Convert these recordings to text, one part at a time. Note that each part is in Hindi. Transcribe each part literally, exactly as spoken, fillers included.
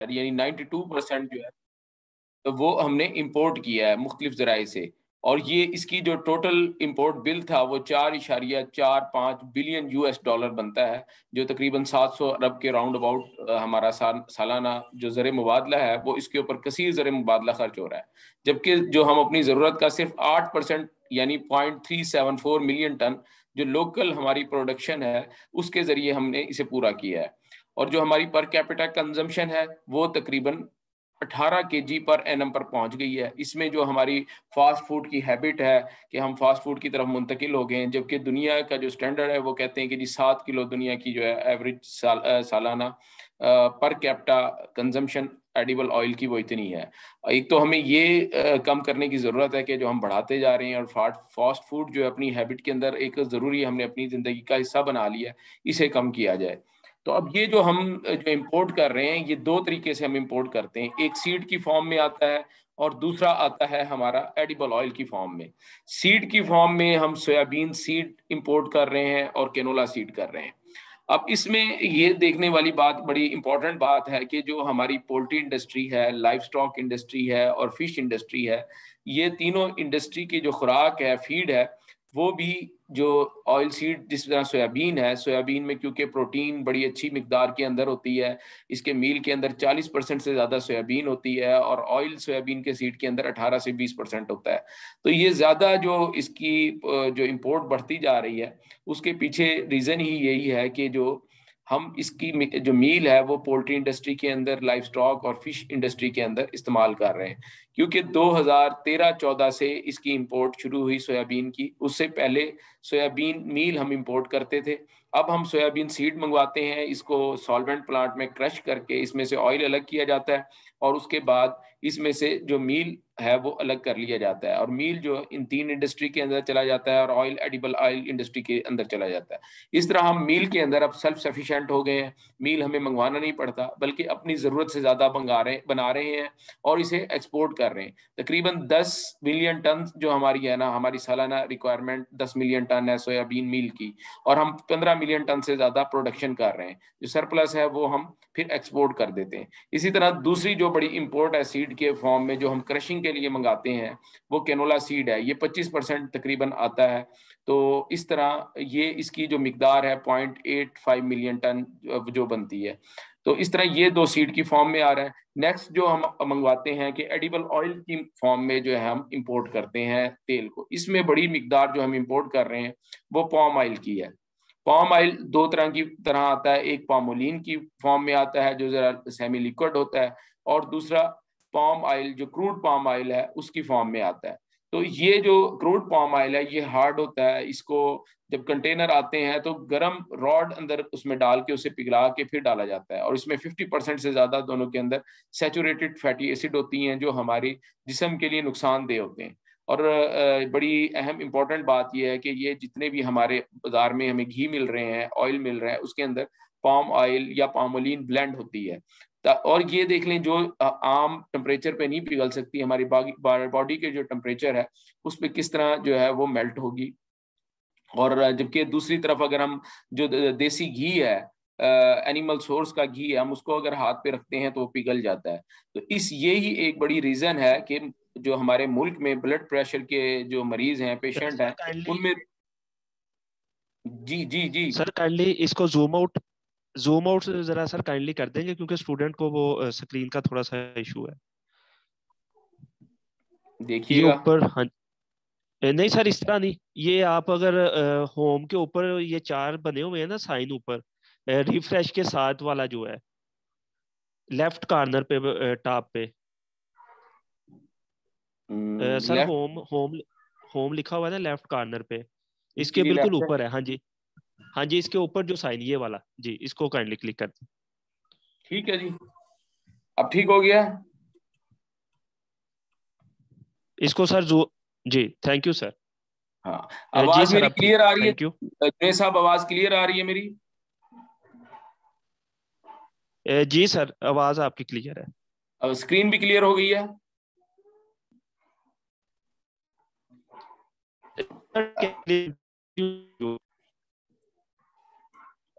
यानी नाइन्टी टू परसेंट जो है तो वो हमने इंपोर्ट किया है मुख्तलिफ ज़राए से। और ये इसकी जो टोटल इंपोर्ट बिल था वो चार इशारिया चार पाँच बिलियन यूएस डॉलर बनता है, जो तकरीबन सात सौ अरब के राउंड अबाउट हमारा साल सालाना जो ज़र मुबादला है वो इसके ऊपर कसीर ज़र मुबादला खर्च हो रहा है। जबकि जो हम अपनी ज़रूरत का सिर्फ आठ परसेंट यानी point three seven four million ton जो लोकल हमारी प्रोडक्शन है उसके ज़रिए हमने इसे पूरा किया है। और जो हमारी पर कैपिटा कंजम्पशन है वो तकरीबन अठारह केजी पर एनम पर पहुंच गई है। इसमें जो हमारी फास्ट फूड की हैबिट है कि हम फास्ट फूड की तरफ मुंतकिल हो गए हैं, जबकि दुनिया का जो स्टैंडर्ड है वो कहते हैं कि जी सात किलो दुनिया की जो है एवरेज साल सालाना per capita consumption edible oil की वो इतनी है। एक तो हमें ये आ, कम करने की ज़रूरत है कि जो हम बढ़ाते जा रहे हैं, और फास्ट फास्ट फूड जो है अपनी हैबिट के अंदर एक ज़रूरी हमने अपनी ज़िंदगी का हिस्सा बना लिया है, इसे कम किया जाए। तो अब ये जो हम जो इंपोर्ट कर रहे हैं ये दो तरीके से हम इंपोर्ट करते हैं, एक सीड की फॉर्म में आता है और दूसरा आता है हमारा एडिबल ऑयल की फॉर्म में। सीड की फॉर्म में हम सोयाबीन सीड इंपोर्ट कर रहे हैं और केनोला सीड कर रहे हैं। अब इसमें ये देखने वाली बात, बड़ी इंपॉर्टेंट बात है कि जो हमारी पोल्ट्री इंडस्ट्री है, लाइफ स्टॉक इंडस्ट्री है और फिश इंडस्ट्री है, ये तीनों इंडस्ट्री की जो खुराक है, फीड है, वो भी जो ऑयल सीड जिस तरह सोयाबीन है, सोयाबीन में क्योंकि प्रोटीन बड़ी अच्छी मिकदार के अंदर होती है, इसके मील के अंदर चालीस परसेंट से ज़्यादा सोयाबीन होती है और ऑयल सोयाबीन के सीड के अंदर अठारह से बीस परसेंट होता है। तो ये ज़्यादा जो इसकी जो इंपोर्ट बढ़ती जा रही है उसके पीछे रीज़न ही यही है कि जो हम इसकी जो मील है वो पोल्ट्री इंडस्ट्री के अंदर, लाइफ स्टॉक और फिश इंडस्ट्री के अंदर इस्तेमाल कर रहे हैं। क्योंकि दो हज़ार तेरह चौदह से इसकी इंपोर्ट शुरू हुई सोयाबीन की, उससे पहले सोयाबीन मील हम इंपोर्ट करते थे। अब हम सोयाबीन सीड मंगवाते हैं, इसको सॉल्वेंट प्लांट में क्रश करके इसमें से ऑयल अलग किया जाता है और उसके बाद इसमें से जो मील है वो अलग कर लिया जाता है, और मील जो इन तीन इंडस्ट्री के अंदर चला जाता है और ऑयल एडिबल ऑयल इंडस्ट्री के अंदर चला जाता है। इस तरह हम मील के अंदर अब सेल्फ सफिशिएंट हो गए हैं, मील हमें मंगवाना नहीं पड़ता बल्कि अपनी ज़रूरत से ज़्यादा मंगा रहे बना रहे हैं और इसे एक्सपोर्ट कर रहे हैं। तकरीबन दस मिलियन टन जो हमारी है ना, हमारी सालाना रिक्वायरमेंट दस मिलियन टन है सोयाबीन मील की, और हम पंद्रह मिलियन टन से ज़्यादा प्रोडक्शन कर रहे हैं। जो सरप्लस है वो हम फिर एक्सपोर्ट कर देते हैं। इसी तरह दूसरी जो बड़ी इंपोर्ट है सीड के फॉर्म में जो हम क्रशिंग के लिए मंगाते हैं वो कैनोला सीड है, ये पच्चीस परसेंट तकरीबन आता है। तो इस तरह ये इसकी जो मिकदार है point eight five million ton जो बनती है। तो इस तरह ये दो सीड की फॉर्म में आ रहा है। नेक्स्ट जो हम मंगवाते हैं कि एडिबल ऑयल की फॉर्म में जो है हम इंपोर्ट करते हैं तेल को, इसमें बड़ी मिकदार जो हम इंपोर्ट कर रहे हैं वो पाम ऑयल की है। पाम ऑयल दो तरह की तरह आता है, एक पामोलिन की फॉर्म में आता है जो जरा सेमी लिक्विड होता है, और दूसरा पाम ऑयल जो क्रूड पाम ऑयल है उसकी फॉर्म में आता है। तो ये जो क्रूड पाम ऑयल है ये हार्ड होता है, इसको जब कंटेनर आते हैं तो गर्म रॉड अंदर उसमें डाल के उसे पिघला के फिर डाला जाता है, और इसमें फिफ्टी परसेंट से ज़्यादा दोनों के अंदर सैचुरेटेड फैटी एसिड होती हैं जो हमारी जिस्म के लिए नुकसानदेह होते हैं। और बड़ी अहम इंपॉर्टेंट बात यह है कि ये जितने भी हमारे बाजार में हमें घी मिल रहे हैं, ऑयल मिल रहा है, उसके अंदर पाम ऑयल या पामोलिन ब्लेंड होती है। और ये देख लें जो आम टेम्परेचर पे नहीं पिघल सकती, हमारी बॉडी के जो टेम्परेचर है उस पर किस तरह जो है वो मेल्ट होगी। और जबकि दूसरी तरफ अगर हम जो देसी घी है, एनिमल सोर्स का घी है, हम उसको अगर हाथ पे रखते हैं तो वो पिघल जाता है। तो इस ये ही एक बड़ी रीजन है कि जो हमारे मुल्क में ब्लड प्रेशर के जो मरीज हैं, पेशेंट हैं, उनमें जी जी जी सर काइंडली इसको जूम आउट जूम आउट जरा सर काइंडली कर देंगे क्योंकि स्टूडेंट को वो स्क्रीन का थोड़ा सा इशू है। देखिएगा ये ऊपर, हाँ नहीं सर इस तरह नहीं, ये आप अगर होम के ऊपर ये चार बने हुए हैं ना साइन ऊपर, रिफ्रेश के साथ वाला जो है लेफ्ट कॉर्नर पे टॉप पे आ, सर होम होम होम लिखा हुआ है ना लेफ्ट कॉर्नर पे, इसके बिल्कुल ऊपर है। हाँ जी हाँ जी, इसके ऊपर जो साइन ये वाला जी, इसको काइंडली क्लिक कर दें। ठीक है जी, अब ठीक हो गया। इसको सर जो जी थैंक यू सर। हाँ, जी आवाज सर मेरी अब ठीक, क्लियर आ रही है? Thank you. जय साहब आवाज क्लियर आ रही है मेरी? जी सर आवाज आपकी क्लियर है। अब स्क्रीन भी क्लियर हो गई है?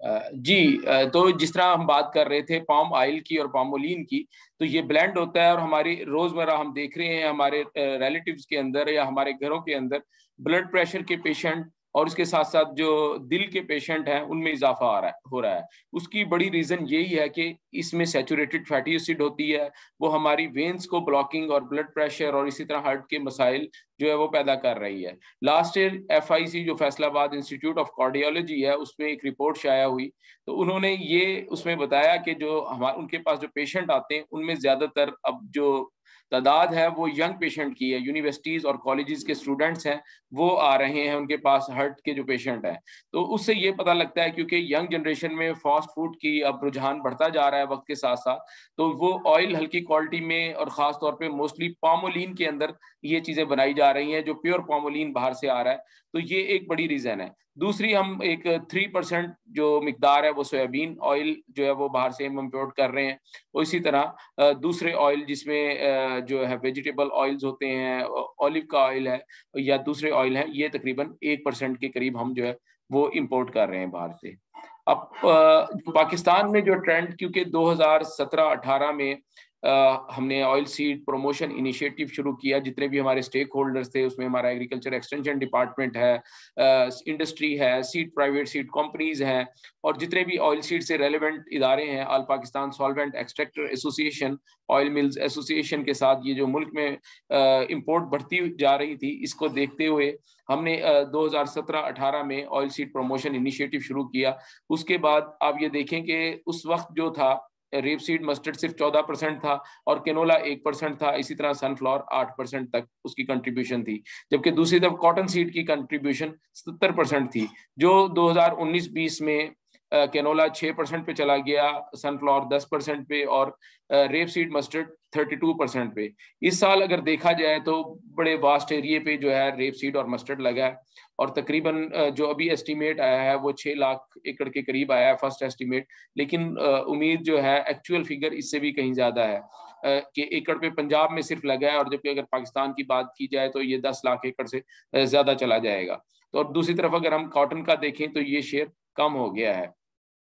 जी, तो जिस तरह हम बात कर रहे थे पाम ऑयल की और पामोलिन की, तो ये ब्लेंड होता है और हमारी रोजमर्रा हम देख रहे हैं हमारे रिलेटिव्स के अंदर या हमारे घरों के अंदर ब्लड प्रेशर के पेशेंट और उसके साथ साथ जो दिल के पेशेंट हैं उनमें इजाफा आ रहा है हो रहा है। उसकी बड़ी रीजन यही है कि इसमें सैचुरेटेड फैटी एसिड होती है, वो हमारी वेन्स को ब्लॉकिंग और ब्लड प्रेशर और इसी तरह हार्ट के मसाइल जो है वो पैदा कर रही है। Last year F I C जो फैसलाबाद इंस्टीट्यूट ऑफ कार्डियोलॉजी है उसमें एक रिपोर्ट शाया हुई, तो उन्होंने ये उसमें बताया कि जो हमारे उनके पास जो पेशेंट आते हैं उनमें ज्यादातर अब जो तादाद है वो यंग पेशेंट की है, यूनिवर्सिटीज और कॉलेजेस के स्टूडेंट्स हैं वो आ रहे हैं उनके पास हार्ट के जो पेशेंट हैं। तो उससे ये पता लगता है क्योंकि यंग जनरेशन में फास्ट फूड की अब रुझान बढ़ता जा रहा है वक्त के साथ साथ, तो वो ऑयल हल्की क्वालिटी में और खास तौर पे मोस्टली पामोलिन के अंदर ये चीजें बनाई जा रही हैं जो प्योर पामोलिन बाहर से आ रहा है, तो ये एक बड़ी रीजन है। दूसरी हम एक थ्री परसेंट जो मिकदार है वो सोयाबीन ऑयल जो है वो बाहर से हम इम्पोर्ट कर रहे हैं, और इसी तरह दूसरे ऑयल जिसमें जो है वेजिटेबल ऑयल्स होते हैं, ऑलिव का ऑयल है या दूसरे ऑयल है, ये तकरीबन एक परसेंट के करीब हम जो है वो इम्पोर्ट कर रहे हैं बाहर से। अब पाकिस्तान में जो ट्रेंड, क्योंकि दो हज़ार सत्रह अठारह में Uh, हमने ऑयल सीड प्रमोशन इनिशिएटिव शुरू किया, जितने भी हमारे स्टेक होल्डर्स थे उसमें हमारा एग्रीकल्चर एक्सटेंशन डिपार्टमेंट है, इंडस्ट्री uh, है, सीड प्राइवेट सीड कंपनीज हैं, और जितने भी ऑयल सीड से रेलेवेंट इदारे हैं, all Pakistan solvent extractor association, oil mills association के साथ ये जो मुल्क में इंपोर्ट uh, बढ़ती जा रही थी, इसको देखते हुए हमने uh, दो हज़ार सत्रह अठारह में ऑयल सीड प्रमोशन इनिशिएटिव शुरू किया। उसके बाद आप ये देखें कि उस वक्त जो था रेप सीड मस्टर्ड सिर्फ चौदह परसेंट था और केनोला एक परसेंट था, इसी तरह सनफ्लावर आठ परसेंट तक उसकी कंट्रीब्यूशन थी, जबकि दूसरी तरफ कॉटन सीड की कंट्रीब्यूशन सत्तर परसेंट थी, जो दो हज़ार उन्नीस बीस में केनोला छह परसेंट पे चला गया, सनफ्लावर दस परसेंट पे और रेप सीड मस्टर्ड बत्तीस परसेंट पे। इस साल अगर देखा जाए तो बड़े वास्ट एरिए पे जो है रेप सीड और मस्टर्ड लगा है, और तकरीबन जो अभी एस्टीमेट आया है वो छह लाख एकड़ के करीब आया है फर्स्ट एस्टीमेट, लेकिन उम्मीद जो है एक्चुअल फिगर इससे भी कहीं ज्यादा है कि एकड़ पे पंजाब में सिर्फ लगा है, और जबकि अगर पाकिस्तान की बात की जाए तो ये दस लाख एकड़ से ज्यादा चला जाएगा। तो और दूसरी तरफ अगर हम कॉटन का देखें तो ये शेयर कम हो गया है।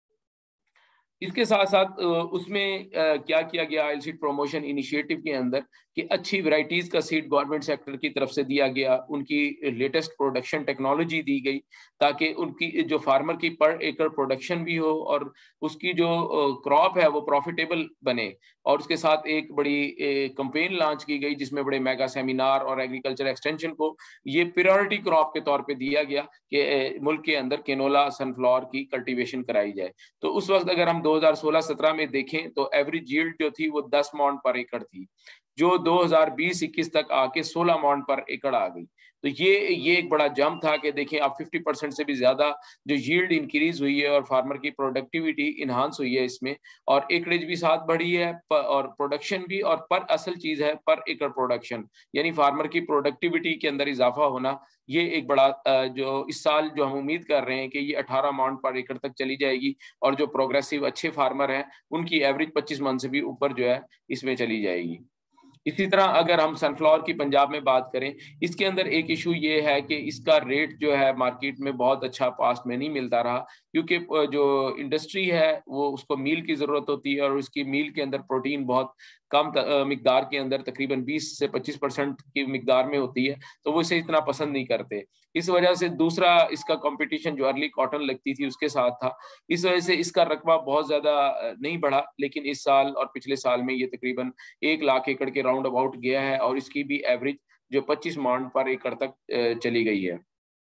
इसके साथ साथ उसमें क्या किया गया ऑयल सीड प्रमोशन इनिशिएटिव के अंदर कि अच्छी वैरायटीज का सीड गवर्नमेंट सेक्टर की तरफ से दिया गया, उनकी लेटेस्ट प्रोडक्शन टेक्नोलॉजी दी गई ताकि उनकी जो फार्मर की पर एकड़ प्रोडक्शन भी हो और उसकी जो क्रॉप है वो प्रॉफिटेबल बने। और उसके साथ एक बड़ी कंपेन लॉन्च की गई जिसमें बड़े मेगा सेमिनार और एग्रीकल्चर एक्सटेंशन को ये प्रायोरिटी क्रॉप के तौर पे दिया गया कि मुल्क के अंदर केनोला सनफ्लावर की कल्टीवेशन कराई जाए। तो उस वक्त अगर हम दो हज़ार सोलह सत्रह में देखें तो एवरेज यील्ड जो थी वो दस मॉन पर एकड़ थी, जो दो हज़ार बीस इक्कीस तक आके सोलह मॉन पर एकड़ आ गई। तो ये ये एक बड़ा जंप था कि देखें आप पचास परसेंट से भी ज्यादा जो यील्ड इंक्रीज हुई है और फार्मर की प्रोडक्टिविटी इन्हांस हुई है इसमें, और एकड़ेज भी साथ बढ़ी है और प्रोडक्शन भी, और पर असल चीज है पर एकड़ प्रोडक्शन, यानी फार्मर की प्रोडक्टिविटी के अंदर इजाफा होना। ये एक बड़ा जो इस साल जो हम उम्मीद कर रहे हैं कि ये अठारह मन पर एकड़ तक चली जाएगी, और जो प्रोग्रेसिव अच्छे फार्मर हैं उनकी एवरेज पच्चीस मन से भी ऊपर जो है इसमें चली जाएगी। इसी तरह अगर हम सनफ्लावर की पंजाब में बात करें, इसके अंदर एक इशू ये है कि इसका रेट जो है मार्केट में बहुत अच्छा पास्ट में नहीं मिलता रहा, क्योंकि जो इंडस्ट्री है वो उसको मील की ज़रूरत होती है और उसकी मील के अंदर प्रोटीन बहुत कम मिकदार के अंदर तकरीबन बीस से पच्चीस परसेंट की मिकदार में होती है, तो वो इसे इतना पसंद नहीं करते। इस वजह से दूसरा इसका कंपटीशन जो अर्ली कॉटन लगती थी उसके साथ था, इस वजह से इसका रकबा बहुत ज़्यादा नहीं बढ़ा, लेकिन इस साल और पिछले साल में ये तकरीबन एक लाख एकड़ के राउंड अबाउट गया है और इसकी भी एवरेज जो पच्चीस मन पर एकड़ तक चली गई है।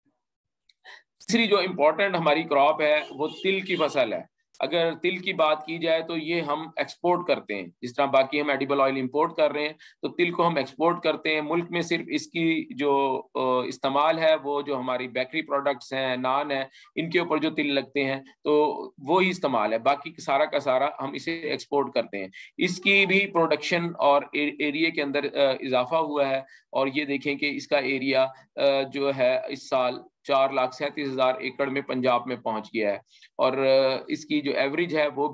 तीसरी जो इम्पोर्टेंट हमारी क्रॉप है वो तिल की फसल है। अगर तिल की बात की जाए तो ये हम एक्सपोर्ट करते हैं, जिस तरह बाकी हम एडिबल ऑयल इंपोर्ट कर रहे हैं तो तिल को हम एक्सपोर्ट करते हैं। मुल्क में सिर्फ इसकी जो इस्तेमाल है वो जो हमारी बेकरी प्रोडक्ट्स हैं, नान है, इनके ऊपर जो तिल लगते हैं तो वो ही इस्तेमाल है, बाकी सारा का सारा हम इसे एक्सपोर्ट करते हैं। इसकी भी प्रोडक्शन और एरिया के अंदर इजाफा हुआ है, और ये देखें कि इसका एरिया जो है इस साल चार लाख सैंतीस हजार एकड़ में पंजाब में पहुंच गया है, और इसकी जो एवरेज है वो भी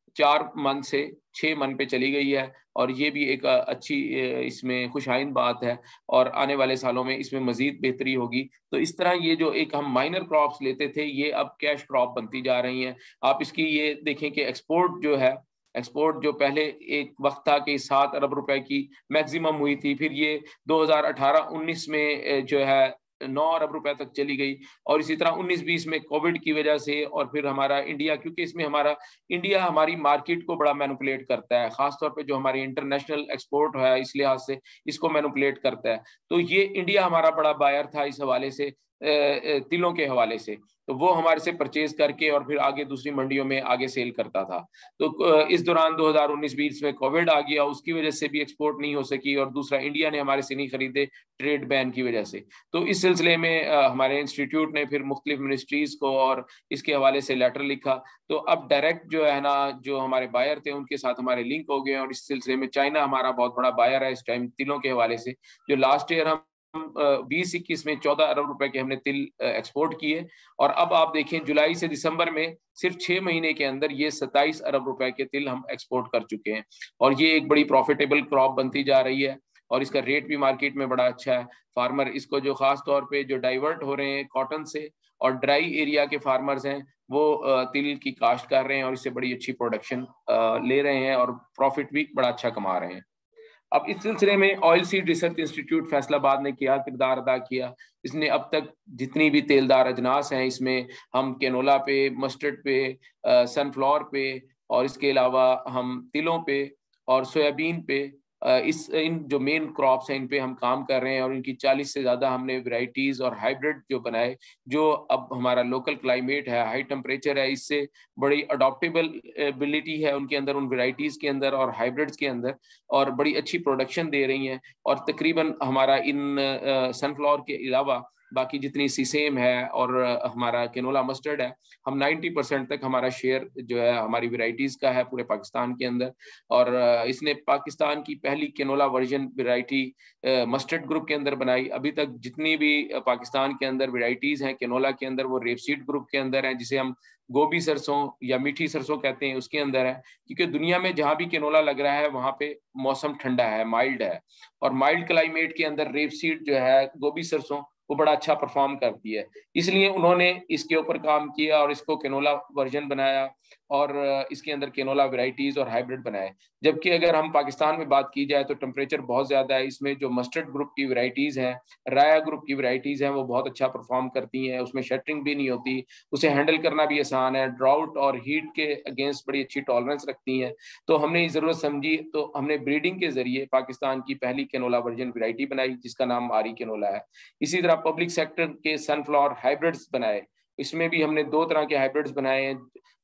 चार मन से छः मन पे चली गई है, और ये भी एक अच्छी इसमें खुशाइन बात है, और आने वाले सालों में इसमें मज़ीद बेहतरी होगी। तो इस तरह ये जो एक हम माइनर क्रॉप्स लेते थे, ये अब कैश क्रॉप बनती जा रही हैं। आप इसकी ये देखें कि एक्सपोर्ट जो है, एक्सपोर्ट जो पहले एक वक्त था कि सात अरब रुपए की मैक्सिमम हुई थी, फिर ये दो हज़ार अठारह उन्नीस में जो है नौ अरब रुपए तक चली गई, और इसी तरह उन्नीस बीस में कोविड की वजह से, और फिर हमारा इंडिया, क्योंकि इसमें हमारा इंडिया हमारी मार्केट को बड़ा मैनिपुलेट करता है, खासतौर पे जो हमारी इंटरनेशनल एक्सपोर्ट है इस लिहाज से इसको मैनिपुलेट करता है। तो ये इंडिया हमारा बड़ा बायर था इस हवाले से, तिलों के हवाले से, तो वो हमारे से परचेज करके और फिर आगे दूसरी मंडियों में आगे सेल करता था। तो इस दौरान दो हज़ार उन्नीस बीस में कोविड आ गया, उसकी वजह से भी एक्सपोर्ट नहीं हो सकी, और दूसरा इंडिया ने हमारे से नहीं खरीदे ट्रेड बैन की वजह से। तो इस सिलसिले में हमारे इंस्टीट्यूट ने फिर मुख्तलिफ मिनिस्ट्रीज को और इसके हवाले से लेटर लिखा। तो अब डायरेक्ट जो है ना, जो हमारे बायर थे उनके साथ हमारे लिंक हो गए, और इस सिलसिले में चाइना हमारा बहुत बड़ा बायर है इस टाइम तिलों के हवाले से। जो लास्ट ईयर हम बीस इक्कीस में चौदह अरब रुपए के हमने तिल एक्सपोर्ट किए, और अब आप देखें जुलाई से दिसंबर में सिर्फ छह महीने के अंदर ये सत्ताईस अरब रुपए के तिल हम एक्सपोर्ट कर चुके हैं, और ये एक बड़ी प्रॉफिटेबल क्रॉप बनती जा रही है, और इसका रेट भी मार्केट में बड़ा अच्छा है। फार्मर इसको जो खास तौर पे जो डाइवर्ट हो रहे हैं कॉटन से, और ड्राई एरिया के फार्मर्स हैं, वो तिल की काश्त कर रहे हैं और इससे बड़ी अच्छी प्रोडक्शन ले रहे हैं, और प्रॉफिट भी बड़ा अच्छा कमा रहे हैं। अब इस सिलसिले में oil seed research institute Faisalabad ने क्या किरदार अदा किया, इसने अब तक जितनी भी तेलदार अजनास हैं, इसमें हम कैनोला पे, मस्टर्ड पे, सनफ्लावर पे, और इसके अलावा हम तिलों पे और सोयाबीन पे, इस इन जो मेन क्रॉप्स हैं इन पे हम काम कर रहे हैं, और इनकी चालीस से ज़्यादा हमने वैरायटीज़ और हाइब्रिड जो बनाए, जो अब हमारा लोकल क्लाइमेट है, हाई टेम्परेचर है, इससे बड़ी अडॉप्टेबल एबिलिटी है उनके अंदर, उन वैरायटीज़ के अंदर और हाइब्रिड्स के अंदर, और बड़ी अच्छी प्रोडक्शन दे रही हैं। और तकरीबन हमारा इन सनफ्लावर के अलावा बाकी जितनी सीसेम है और हमारा कैनोला मस्टर्ड है, हम नब्बे परसेंट तक हमारा शेयर जो है हमारी वैरायटीज़ का है पूरे पाकिस्तान के अंदर। और इसने पाकिस्तान की पहली canola version variety mustard group के अंदर बनाई। अभी तक जितनी भी पाकिस्तान के अंदर वैरायटीज़ हैं कैनोला के अंदर, वो रेपसीड ग्रुप के अंदर हैं, जिसे हम गोभी सरसों या मीठी सरसों कहते हैं, उसके अंदर है। क्योंकि दुनिया में जहाँ भी कैनोला लग रहा है वहाँ पे मौसम ठंडा है, माइल्ड है, और माइल्ड क्लाइमेट के अंदर रेपसीड जो है गोभी सरसों वो बड़ा अच्छा परफॉर्म करती है, इसलिए उन्होंने इसके ऊपर काम किया और इसको कैनोला वर्जन बनाया, और इसके अंदर कैनोला वैरायटीज़ और हाइब्रिड बनाए। जबकि अगर हम पाकिस्तान में बात की जाए तो टेम्परेचर बहुत ज़्यादा है, इसमें जो मस्टर्ड ग्रुप की वैरायटीज़ हैं, राया ग्रुप की वैरायटीज़ हैं, वो बहुत अच्छा परफॉर्म करती हैं, उसमें शटरिंग भी नहीं होती, उसे हैंडल करना भी आसान है, ड्राउट और हीट के अगेंस्ट बड़ी अच्छी टॉलरेंस रखती हैं। तो हमने ज़रूरत समझी तो हमने ब्रीडिंग के ज़रिए पाकिस्तान की पहली कैनोला वर्जन वैरायटी बनाई, जिसका नाम आरी कैनोला है। इसी तरह पब्लिक सेक्टर के सनफ्लावर हाइब्रिड्स बनाए, इसमें भी हमने दो तरह के हाइब्रिड्स बनाए हैं।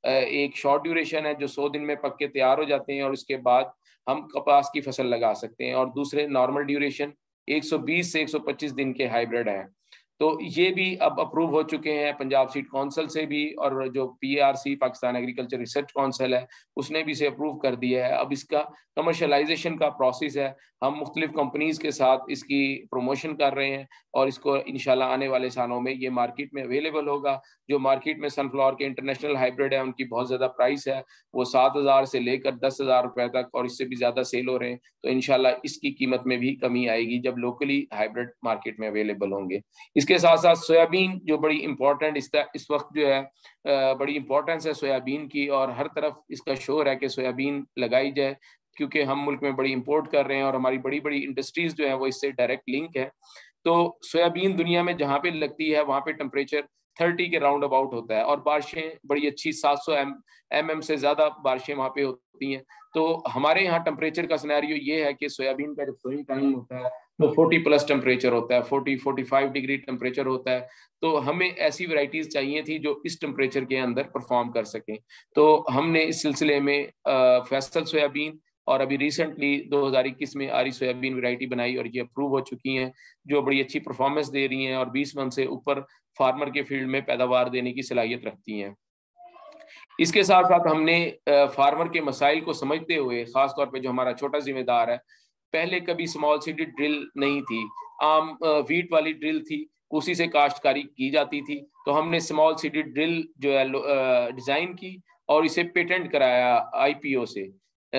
एक शॉर्ट ड्यूरेशन है जो सौ दिन में पक के तैयार हो जाते हैं और उसके बाद हम कपास की फसल लगा सकते हैं, और दूसरे नॉर्मल ड्यूरेशन एक सौ बीस से एक सौ पच्चीस दिन के हाइब्रिड हैं। तो ये भी अब अप्रूव हो चुके हैं पंजाब सीड काउंसिल से भी, और जो PARC Pakistan agriculture research council है उसने भी इसे अप्रूव कर दिया है। अब इसका कमर्शलाइजेशन का प्रोसेस है, हम मुख्तलिफ कंपनीज के साथ इसकी प्रमोशन कर रहे हैं, और इसको इंशाल्लाह आने वाले सालों में ये मार्केट में अवेलेबल होगा। जो मार्केट में सनफ्लावर के इंटरनेशनल हाइब्रिड है उनकी बहुत ज़्यादा प्राइस है, वो सात हज़ार से लेकर दस हज़ार रुपये तक और इससे भी ज़्यादा सेल हो रहे हैं। तो इंशाल्लाह इसकी कीमत में भी कमी आएगी जब लोकली हाइब्रिड मार्केट में अवेलेबल होंगे। इसके साथ साथ सोयाबीन जो बड़ी इंपॉर्टेंट इस, इस वक्त जो है बड़ी इंपॉर्टेंस है सोयाबीन की, और हर तरफ इसका शोर है कि सोयाबीन लगाई जाए, क्योंकि हम मुल्क में बड़ी इंपोर्ट कर रहे हैं और हमारी बड़ी बड़ी इंडस्ट्रीज जो है वो इससे डायरेक्ट लिंक है। तो सोयाबीन दुनिया में जहाँ पे लगती है वहाँ पे टेम्परेचर तीस के राउंड अबाउट होता है, और बारिशें बड़ी अच्छी सात सौ एम एम एम से ज़्यादा बारिशें वहाँ पे होती हैं। तो हमारे यहाँ टेम्परेचर का सिनेरियो ये है कि सोयाबीन का जब सोइंग टाइम होता है तो चालीस प्लस टेम्परेचर होता है, चालीस पैंतालीस डिग्री टेम्परेचर होता है। तो हमें ऐसी वैरायटीज़ चाहिए थी जो इस टेम्परेचर के अंदर परफॉर्म कर सकें। तो हमने इस सिलसिले में फैसल सोयाबीन और अभी रिसेंटली दो हज़ार इक्कीस में आरी सोयाबीन वैरायटी बनाई, और ये अप्रूव हो चुकी हैं, जो बड़ी अच्छी परफॉर्मेंस दे रही हैं और बीस मन से ऊपर फार्मर के फील्ड में पैदावार देने की सलाहियत रखती हैं। इसके साथ साथ हमने फार्मर के मसाइल को समझते हुए, ख़ासतौर पे जो हमारा छोटा जिम्मेदार है, पहले कभी स्मॉल सीडेड ड्रिल नहीं थी, आम वीट वाली ड्रिल थी, उसी से काश्तकारी की जाती थी। तो हमने स्मॉल सीडेड ड्रिल जो है डिज़ाइन की और इसे पेटेंट कराया आईपीओ से।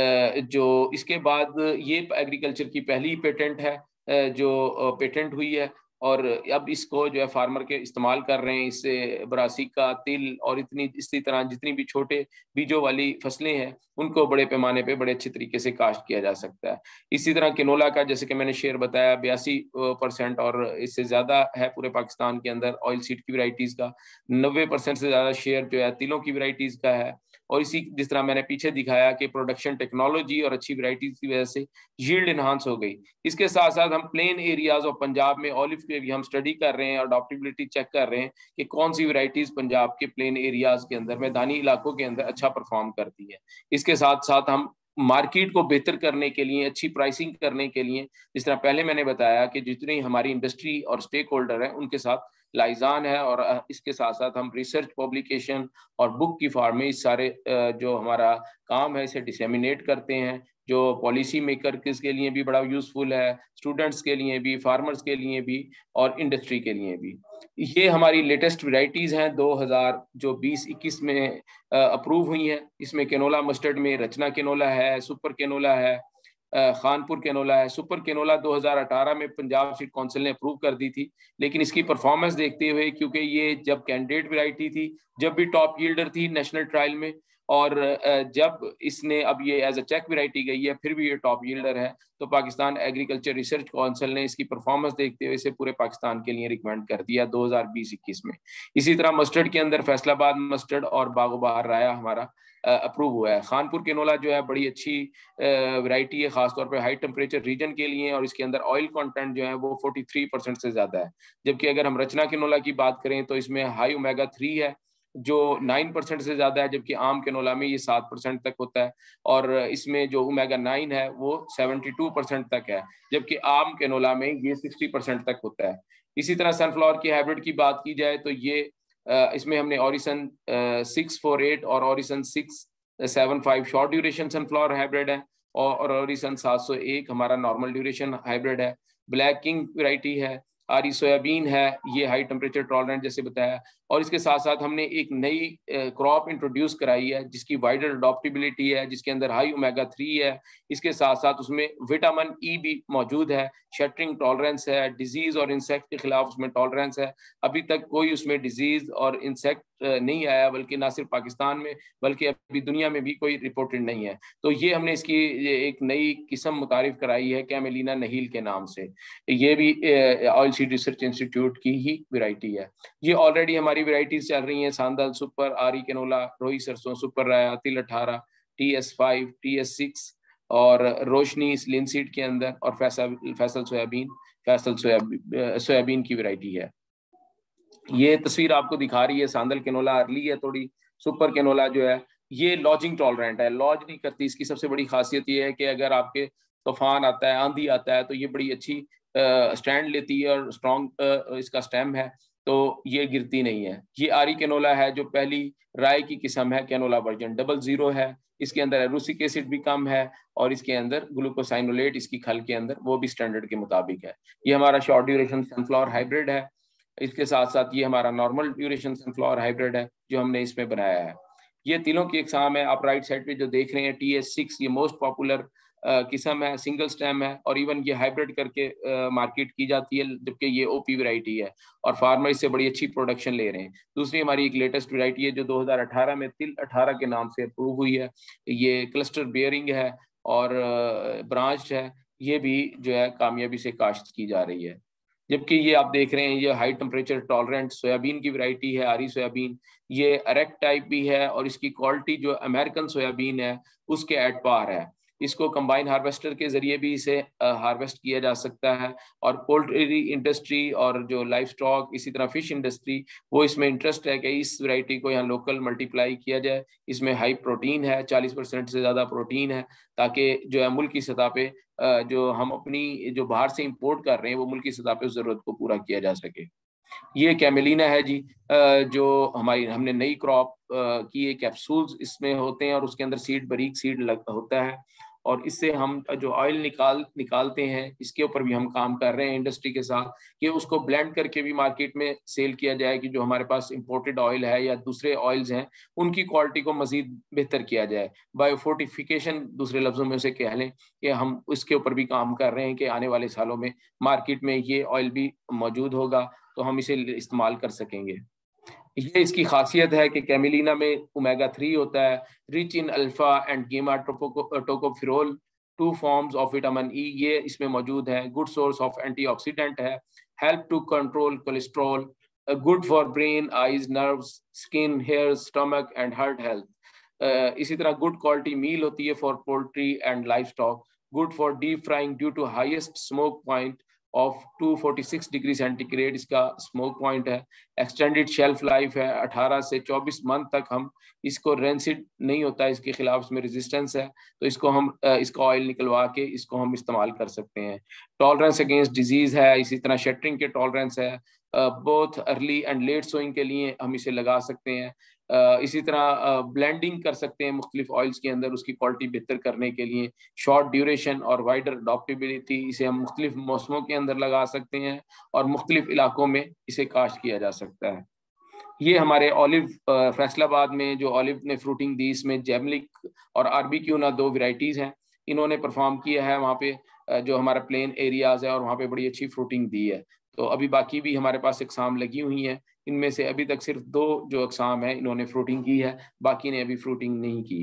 जो इसके बाद ये एग्रीकल्चर की पहली पेटेंट है जो पेटेंट हुई है, और अब इसको जो है फार्मर के इस्तेमाल कर रहे हैं। इससे ब्रासिका, तिल और इतनी इसी तरह जितनी भी छोटे बीजों वाली फसलें हैं उनको बड़े पैमाने पे बड़े अच्छे तरीके से काश्त किया जा सकता है। इसी तरह किनोला का जैसे कि मैंने शेयर बताया बयासी परसेंट और इससे ज़्यादा है पूरे पाकिस्तान के अंदर ऑयल सीड की वैरायटीज़ का। नब्बे परसेंट से ज़्यादा शेयर जो है तिलों की वैरायटीज़ का है। और इसी जिस तरह मैंने पीछे दिखाया कि प्रोडक्शन टेक्नोलॉजी और अच्छी वैरायटीज़ की वजह से यील्ड इन्हांस हो गई। इसके साथ साथ हम प्लेन एरियाज और पंजाब में ऑलिव के भी हम स्टडी कर रहे हैं और अडॉप्टेबिलिटी चेक कर रहे हैं कि कौन सी वैरायटीज पंजाब के प्लेन एरियाज के अंदर, मैदानी इलाकों के अंदर अच्छा परफॉर्म करती है। इसके साथ साथ हम मार्केट को बेहतर करने के लिए, अच्छी प्राइसिंग करने के लिए, जिस तरह पहले मैंने बताया कि जितनी हमारी इंडस्ट्री और स्टेक होल्डर है उनके साथ लाइजान है, और इसके साथ साथ हम रिसर्च, पब्लिकेशन और बुक की फॉर्म में इस सारे जो हमारा काम है इसे डिसेमिनेट करते हैं, जो पॉलिसी मेकर के लिए भी बड़ा यूज़फुल है, स्टूडेंट्स के लिए भी, फार्मर्स के लिए भी और इंडस्ट्री के लिए भी। ये हमारी लेटेस्ट वैरायटीज़ हैं दो हज़ार जो बीस इक्कीस में अप्रूव हुई हैं। इसमें कैनोला मस्टर्ड में रचना कैनोला है, सुपर कैनोला है, खानपुर कैनोला है। सुपर कैनोला दो हज़ार अठारह में पंजाब सीड काउंसिल ने अप्रूव कर दी थी, लेकिन इसकी परफॉर्मेंस देखते हुए, क्योंकि ये जब कैंडिडेट वैरायटी थी, जब भी टॉप यील्डर थी नेशनल ट्रायल में, और जब इसने अब ये एज अ चेक वैरायटी गई है फिर भी ये टॉप यील्डर है, तो पाकिस्तान एग्रीकल्चर रिसर्च काउंसिल ने इसकी परफॉर्मेंस देखते हुए इसे पूरे पाकिस्तान के लिए रिकमेंड कर दिया दो हज़ार बीस इक्कीस में। इसी तरह मस्टर्ड के अंदर फैसलाबाद मस्टर्ड और बागो बहार राया हमारा अप्रूव हुआ है। खानपुर कैनोला जो है बड़ी अच्छी वैरायटी है, खासतौर पे हाई टेम्परेचर रीजन के लिए, और इसके अंदर ऑयल कंटेंट जो है वो तैंतालीस परसेंट से ज़्यादा है। जबकि अगर हम रचना कैनोला की बात करें तो इसमें हाई ओमेगा थ्री है जो नौ परसेंट से ज़्यादा है, जबकि आम कैनोला में ये सात परसेंट तक होता है, और इसमें जो ओमेगा नाइन है वो बहत्तर परसेंट तक है, जबकि आम कैनोला में ये साठ परसेंट तक होता है। इसी तरह सनफ्लावर की हाइब्रिड की बात की जाए तो ये इसमें हमने ऑरिसन सिक्स फोर एट और Orison six seven five short duration sunflower hybrid है, और ऑरिसन सात सौ एक हमारा नॉर्मल ड्यूरेशन हाइब्रिड है। ब्लैक किंग वैरायटी है, आरी सोयाबीन है, ये हाई टेम्परेचर टॉलरेंट जैसे बताया। और इसके साथ साथ हमने एक नई क्रॉप इंट्रोड्यूस कराई है जिसकी वाइडर अडॉप्टेबिलिटी है, जिसके अंदर हाई ओमेगा थ्री है, इसके साथ साथ उसमें विटामिन ई भी मौजूद है, शटरिंग टॉलरेंस है, डिजीज और इंसेक्ट के खिलाफ उसमें टॉलरेंस है। अभी तक कोई उसमें डिजीज और इंसेक्ट नहीं आया, बल्कि ना सिर्फ पाकिस्तान में बल्कि अभी दुनिया में भी कोई रिपोर्टेड नहीं है। तो ये हमने इसकी एक नई किस्म मुतारिफ कराई है कैमेलिना नहील के नाम से। ये भी ऑयल सीड रिसर्च इंस्टीट्यूट की ही वैरायटी है। ये ऑलरेडी हमारी वैरायटीज चल रही हैं, सांदल सुपर, आरी कैनोला, रोही सरसों, सुपर राया, तिल अठारह, T S five, T S six और रोशनी लिनसीड के अंदर, और Faisal Faisal soybean Faisal soybean soybean की वैरायटी है। ये तस्वीर आपको दिखा रही है सांदल कैनोला अर्ली है थोड़ी। सुपर कैनोला जो है ये लॉजिंग टॉलरेंट है, लॉज नहीं करती। इसकी सबसे बड़ी खासियत ये है कि अगर आपके तूफान आता है, आंधी आता है, तो ये बड़ी अच्छी स्टैंड लेती है और स्ट्रॉन्ग इसका स्टेम है, तो ये गिरती नहीं है। ये आरी कैनोला है जो पहली राय की किस्म है, कैनोला वर्जन डबल जीरो है। इसके अंदर एरोसिक एसिड भी कम है और इसके अंदर ग्लूकोसाइनोलेट इसकी खल के अंदर वो भी स्टैंडर्ड के मुताबिक है। ये हमारा शॉर्ट ड्यूरेशन सनफ्लावर हाइब्रिड है। इसके साथ साथ ये हमारा नॉर्मल ड्यूरेशन सनफ्लावर हाइब्रिड है जो हमने इसमें बनाया है। ये तीनों की एग्जाम है, आप राइट साइड पे जो देख रहे हैं टी एस सिक्स, ये मोस्ट पॉपुलर किस्म है, सिंगल स्टेम है, और इवन ये हाइब्रिड करके मार्केट की जाती है, जबकि ये ओपी वैरायटी है और फार्मर इससे बड़ी अच्छी प्रोडक्शन ले रहे हैं। दूसरी हमारी एक लेटेस्ट वैरायटी है जो दो हज़ार अठारह में तिल अठारह के नाम से अप्रूव हुई है। ये क्लस्टर बेयरिंग है और ब्रांच है, ये भी जो है कामयाबी से काश्त की जा रही है। जबकि ये आप देख रहे हैं ये हाई टेम्परेचर टॉलरेंट सोयाबीन की वैरायटी है, आरी सोयाबीन। ये अरेक्ट टाइप भी है और इसकी क्वालिटी जो अमेरिकन सोयाबीन है उसके एट पार है। इसको कंबाइन हार्वेस्टर के जरिए भी इसे हार्वेस्ट किया जा सकता है, और पोल्ट्री इंडस्ट्री और जो लाइफ स्टॉक, इसी तरह फिश इंडस्ट्री, वो इसमें इंटरेस्ट है कि इस वैरायटी को यहाँ लोकल मल्टीप्लाई किया जाए। इसमें हाई प्रोटीन है, चालीस परसेंट से ज़्यादा प्रोटीन है, ताकि जो है मुल्क की सतह पे जो हम अपनी जो बाहर से इंपोर्ट कर रहे हैं वो मुल्क की सतह पे ज़रूरत को पूरा किया जा सके। ये कैमेलिना है जी, जो हमारी हमने नई क्रॉप की, कैप्सूल्स इसमें होते हैं और उसके अंदर सीड, बारीक सीड लग होता है, और इससे हम जो ऑयल निकाल निकालते हैं इसके ऊपर भी हम काम कर रहे हैं इंडस्ट्री के साथ कि उसको ब्लेंड करके भी मार्केट में सेल किया जाए कि जो हमारे पास इंपोर्टेड ऑयल है या दूसरे ऑयल्स हैं उनकी क्वालिटी को मजीद बेहतर किया जाए। बायोफोर्टिफिकेशन दूसरे लफ्ज़ों में उसे कह लें कि हम इसके ऊपर भी काम कर रहे हैं कि आने वाले सालों में मार्केट में ये ऑयल भी मौजूद होगा तो हम इसे इस्तेमाल कर सकेंगे। ये इसकी खासियत है कि कैमिलिना में ओमेगा थ्री होता है, rich in alpha and gamma tocopherol, two forms of vitamin E, ये इसमें मौजूद है। गुड सोर्स ऑफ एंटीऑक्सीडेंट है, help to control cholesterol, good for brain, eyes, nerves, skin, hair, stomach and heart health. इसी तरह गुड क्वालिटी मील होती है for poultry and life stock, good for deep frying due to highest smoke point of two forty six degree centigrade इसका स्मोक पॉइंट है। एक्सटेंडेड शेल्फ लाइफ है, अठारह से चौबीस मंथ तक हम इसको रेंसिड नहीं होता है, इसके खिलाफ इसमें रेजिस्टेंस है, तो इसको हम इसका ऑयल निकलवा के इसको हम इस्तेमाल कर सकते हैं। टॉलरेंस अगेंस्ट डिजीज है, इसी तरह शटरिंग के टॉलरेंस है, both early and late sowing के लिए हम इसे लगा सकते हैं। Uh, इसी तरह ब्लेंडिंग uh, कर सकते हैं मुख्तलिफ ऑयल्स के अंदर उसकी क्वालिटी बेहतर करने के लिए। शॉर्ट ड्यूरेशन और वाइडर अडॉप्टेबिलिटी, इसे हम मुख्तलिफ मौसमों के अंदर लगा सकते हैं और मुख्तलिफ इलाकों में इसे काश्त किया जा सकता है। ये हमारे ऑलिव फैसलाबाद में जो ऑलिव ने फ्रूटिंग दी, इसमें जैमलिक और आरबीक्यू ना दो वेराइटीज़ हैं, इन्होंने परफॉर्म किया है वहाँ पे जो हमारा प्लेन एरियाज़ है और वहाँ पे बड़ी अच्छी फ्रूटिंग दी है। तो अभी बाकी भी हमारे पास अकसाम लगी हुई हैं, इनमें से अभी तक सिर्फ दो जो अकसाम है इन्होंने फ्रूटिंग की है, बाकी ने अभी फ्रूटिंग नहीं की।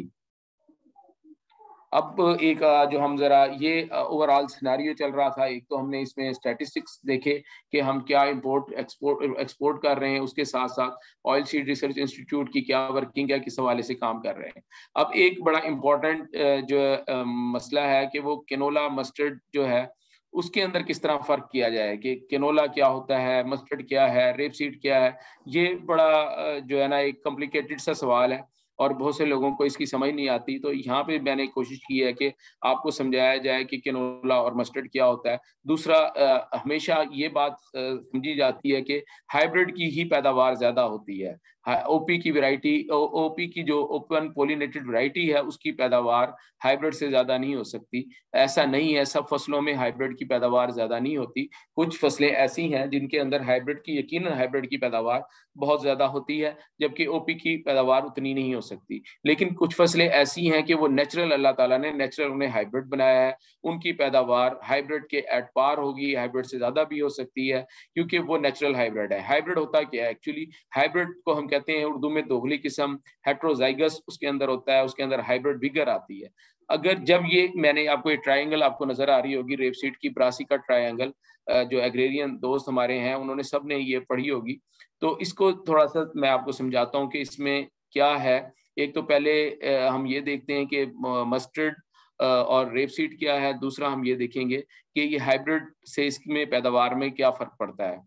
अब एक जो हम ज़रा ये ओवरऑल सिनेरियो चल रहा था, एक तो हमने इसमें स्टैटिस्टिक्स देखे कि हम क्या इंपोर्ट एक्सपोर्ट एक्सपोर्ट कर रहे हैं, उसके साथ साथ ऑयल सीड रिसर्च इंस्टीट्यूट की क्या वर्किंग है, किस हवाले से काम कर रहे हैं। अब एक बड़ा इम्पोर्टेंट जो मसला है कि वो कैनोला मस्टर्ड जो है उसके अंदर किस तरह फ़र्क किया जाए कि कैनोला क्या होता है, मस्टर्ड क्या है, रेपसीड क्या है। ये बड़ा जो है ना एक कॉम्प्लिकेटेड सा सवाल है और बहुत से लोगों को इसकी समझ नहीं आती। तो यहाँ पे मैंने कोशिश की है कि आपको समझाया जाए कि कैनोला और मस्टर्ड क्या होता है। दूसरा, हमेशा ये बात समझी जाती है कि हाइब्रिड की ही पैदावार ज़्यादा होती है। ओपी की वैरायटी, ओपी की जो ओपन पोलिनेटेड वैरायटी है उसकी पैदावार हाइब्रिड से ज़्यादा नहीं हो सकती। ऐसा नहीं है, सब फसलों में हाइब्रिड की पैदावार ज़्यादा नहीं होती। कुछ फसलें ऐसी हैं जिनके अंदर हाइब्रिड की यकीनन हाइब्रिड की पैदावार बहुत ज़्यादा होती है, जबकि ओपी की पैदावार उतनी नहीं हो सकती। लेकिन कुछ फसलें ऐसी हैं कि वो नेचुरल, अल्लाह ताला ने नेचुरल उन्हें हाइब्रिड बनाया है, उनकी पैदावार हाइब्रिड के एट पार होगी, हाइब्रिड से ज़्यादा भी हो सकती है क्योंकि वो नेचुरल हाइब्रिड है। हाइब्रिड होता क्या है एक्चुअली? हाइब्रिड को हम कहते हैं उर्दू में दोगली किस्म, हेट्रोजाइगस उसके अंदर होता है, उसके अंदर हाइब्रिड विगर आती है। अगर जब ये मैंने आपको ये ट्रायंगल आपको नजर आ रही होगी रेपसीड की ब्रासिका ट्रायंगल, जो एग्रेरियन दोस्त हमारे हैं उन्होंने सब ने ये पढ़ी होगी, तो इसको थोड़ा सा मैं आपको समझाता हूँ कि इसमें क्या है। एक तो पहले हम ये देखते हैं कि मस्टर्ड और रेपसीड क्या है, दूसरा हम ये देखेंगे कि ये हाइब्रिड से इसमें पैदावार में क्या फ़र्क पड़ता है।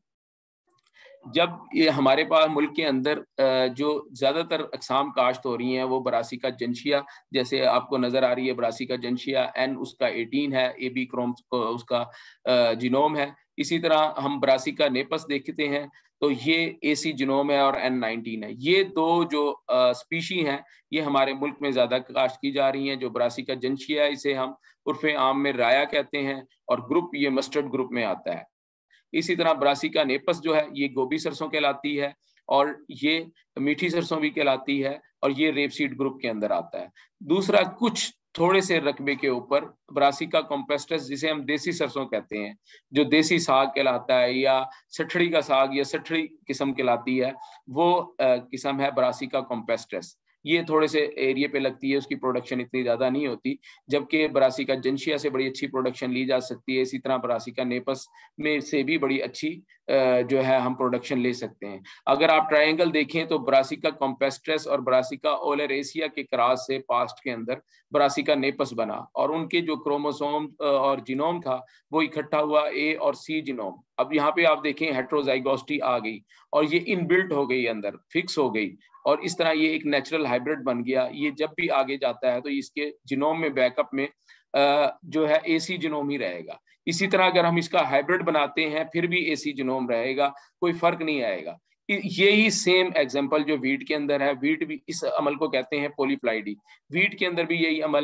जब ये हमारे पास मुल्क के अंदर जो ज़्यादातर अक़साम काश्त हो रही हैं वो ब्रासिका जंशिया, जैसे आपको नज़र आ रही है ब्रासिका जंशिया, एन उसका अठारह है, ए बी क्रोम उसका जीनोम है। इसी तरह हम ब्रासिका नेपस देखते हैं तो ये ए सी जीनोम है और एन नाइनटीन है। ये दो जो स्पीशी हैं ये हमारे मुल्क में ज़्यादा काश्त की जा रही हैं। जो ब्रासिका जंशिया है इसे हम उर्फ़े आम में राया कहते हैं और ग्रुप ये मस्टर्ड ग्रुप में आता है। इसी तरह ब्रासिका नेपस जो है ये गोभी सरसों कहलाती है और ये मीठी सरसों भी कहलाती है और ये रेपसीड ग्रुप के अंदर आता है। दूसरा, कुछ थोड़े से रकबे के ऊपर ब्रासिका कॉम्पेस्टस जिसे हम देसी सरसों कहते हैं, जो देसी साग कहलाता है या सठड़ी का साग या सठड़ी किस्म कहलाती है, वो किस्म है ब्रासिका कॉम्पेस्टस। ये थोड़े से एरिया पे लगती है, उसकी प्रोडक्शन इतनी ज़्यादा नहीं होती, जबकि ब्रासिका जंशिया से बड़ी अच्छी प्रोडक्शन ली जा सकती है। इसी तरह ब्रासिका नेपस में से भी बड़ी अच्छी जो है हम प्रोडक्शन ले सकते हैं। अगर आप ट्रायंगल देखें तो ब्रासिका कॉम्पेस्ट्रस और ब्रासिका ओलेरेसिया के क्रॉस से पास्ट के अंदर ब्रासिका नेपस बना और उनके जो क्रोमोसोम और जीनोम था वो इकट्ठा हुआ ए और सी जीनोम। अब यहाँ पे आप देखें हेट्रोजाइगोसिटी आ गई और ये इनबिल्ट हो गई, अंदर फिक्स हो गई और इस तरह ये एक नेचुरल हाइब्रिड बन गया। ये जब भी आगे जाता है तो इसके जीनोम में बैकअप में जो है एसी जीनोम ही रहेगा। इसी तरह अगर हम इसका हाइब्रिड बनाते हैं फिर भी एसी जीनोम रहेगा, कोई फर्क नहीं आएगा। यही सेम एग्जांपल जो वीट के अंदर है, वीट भी इस अमल को कहते हैं पॉलीप्लाइडी। वीट के अंदर भी यही अमल है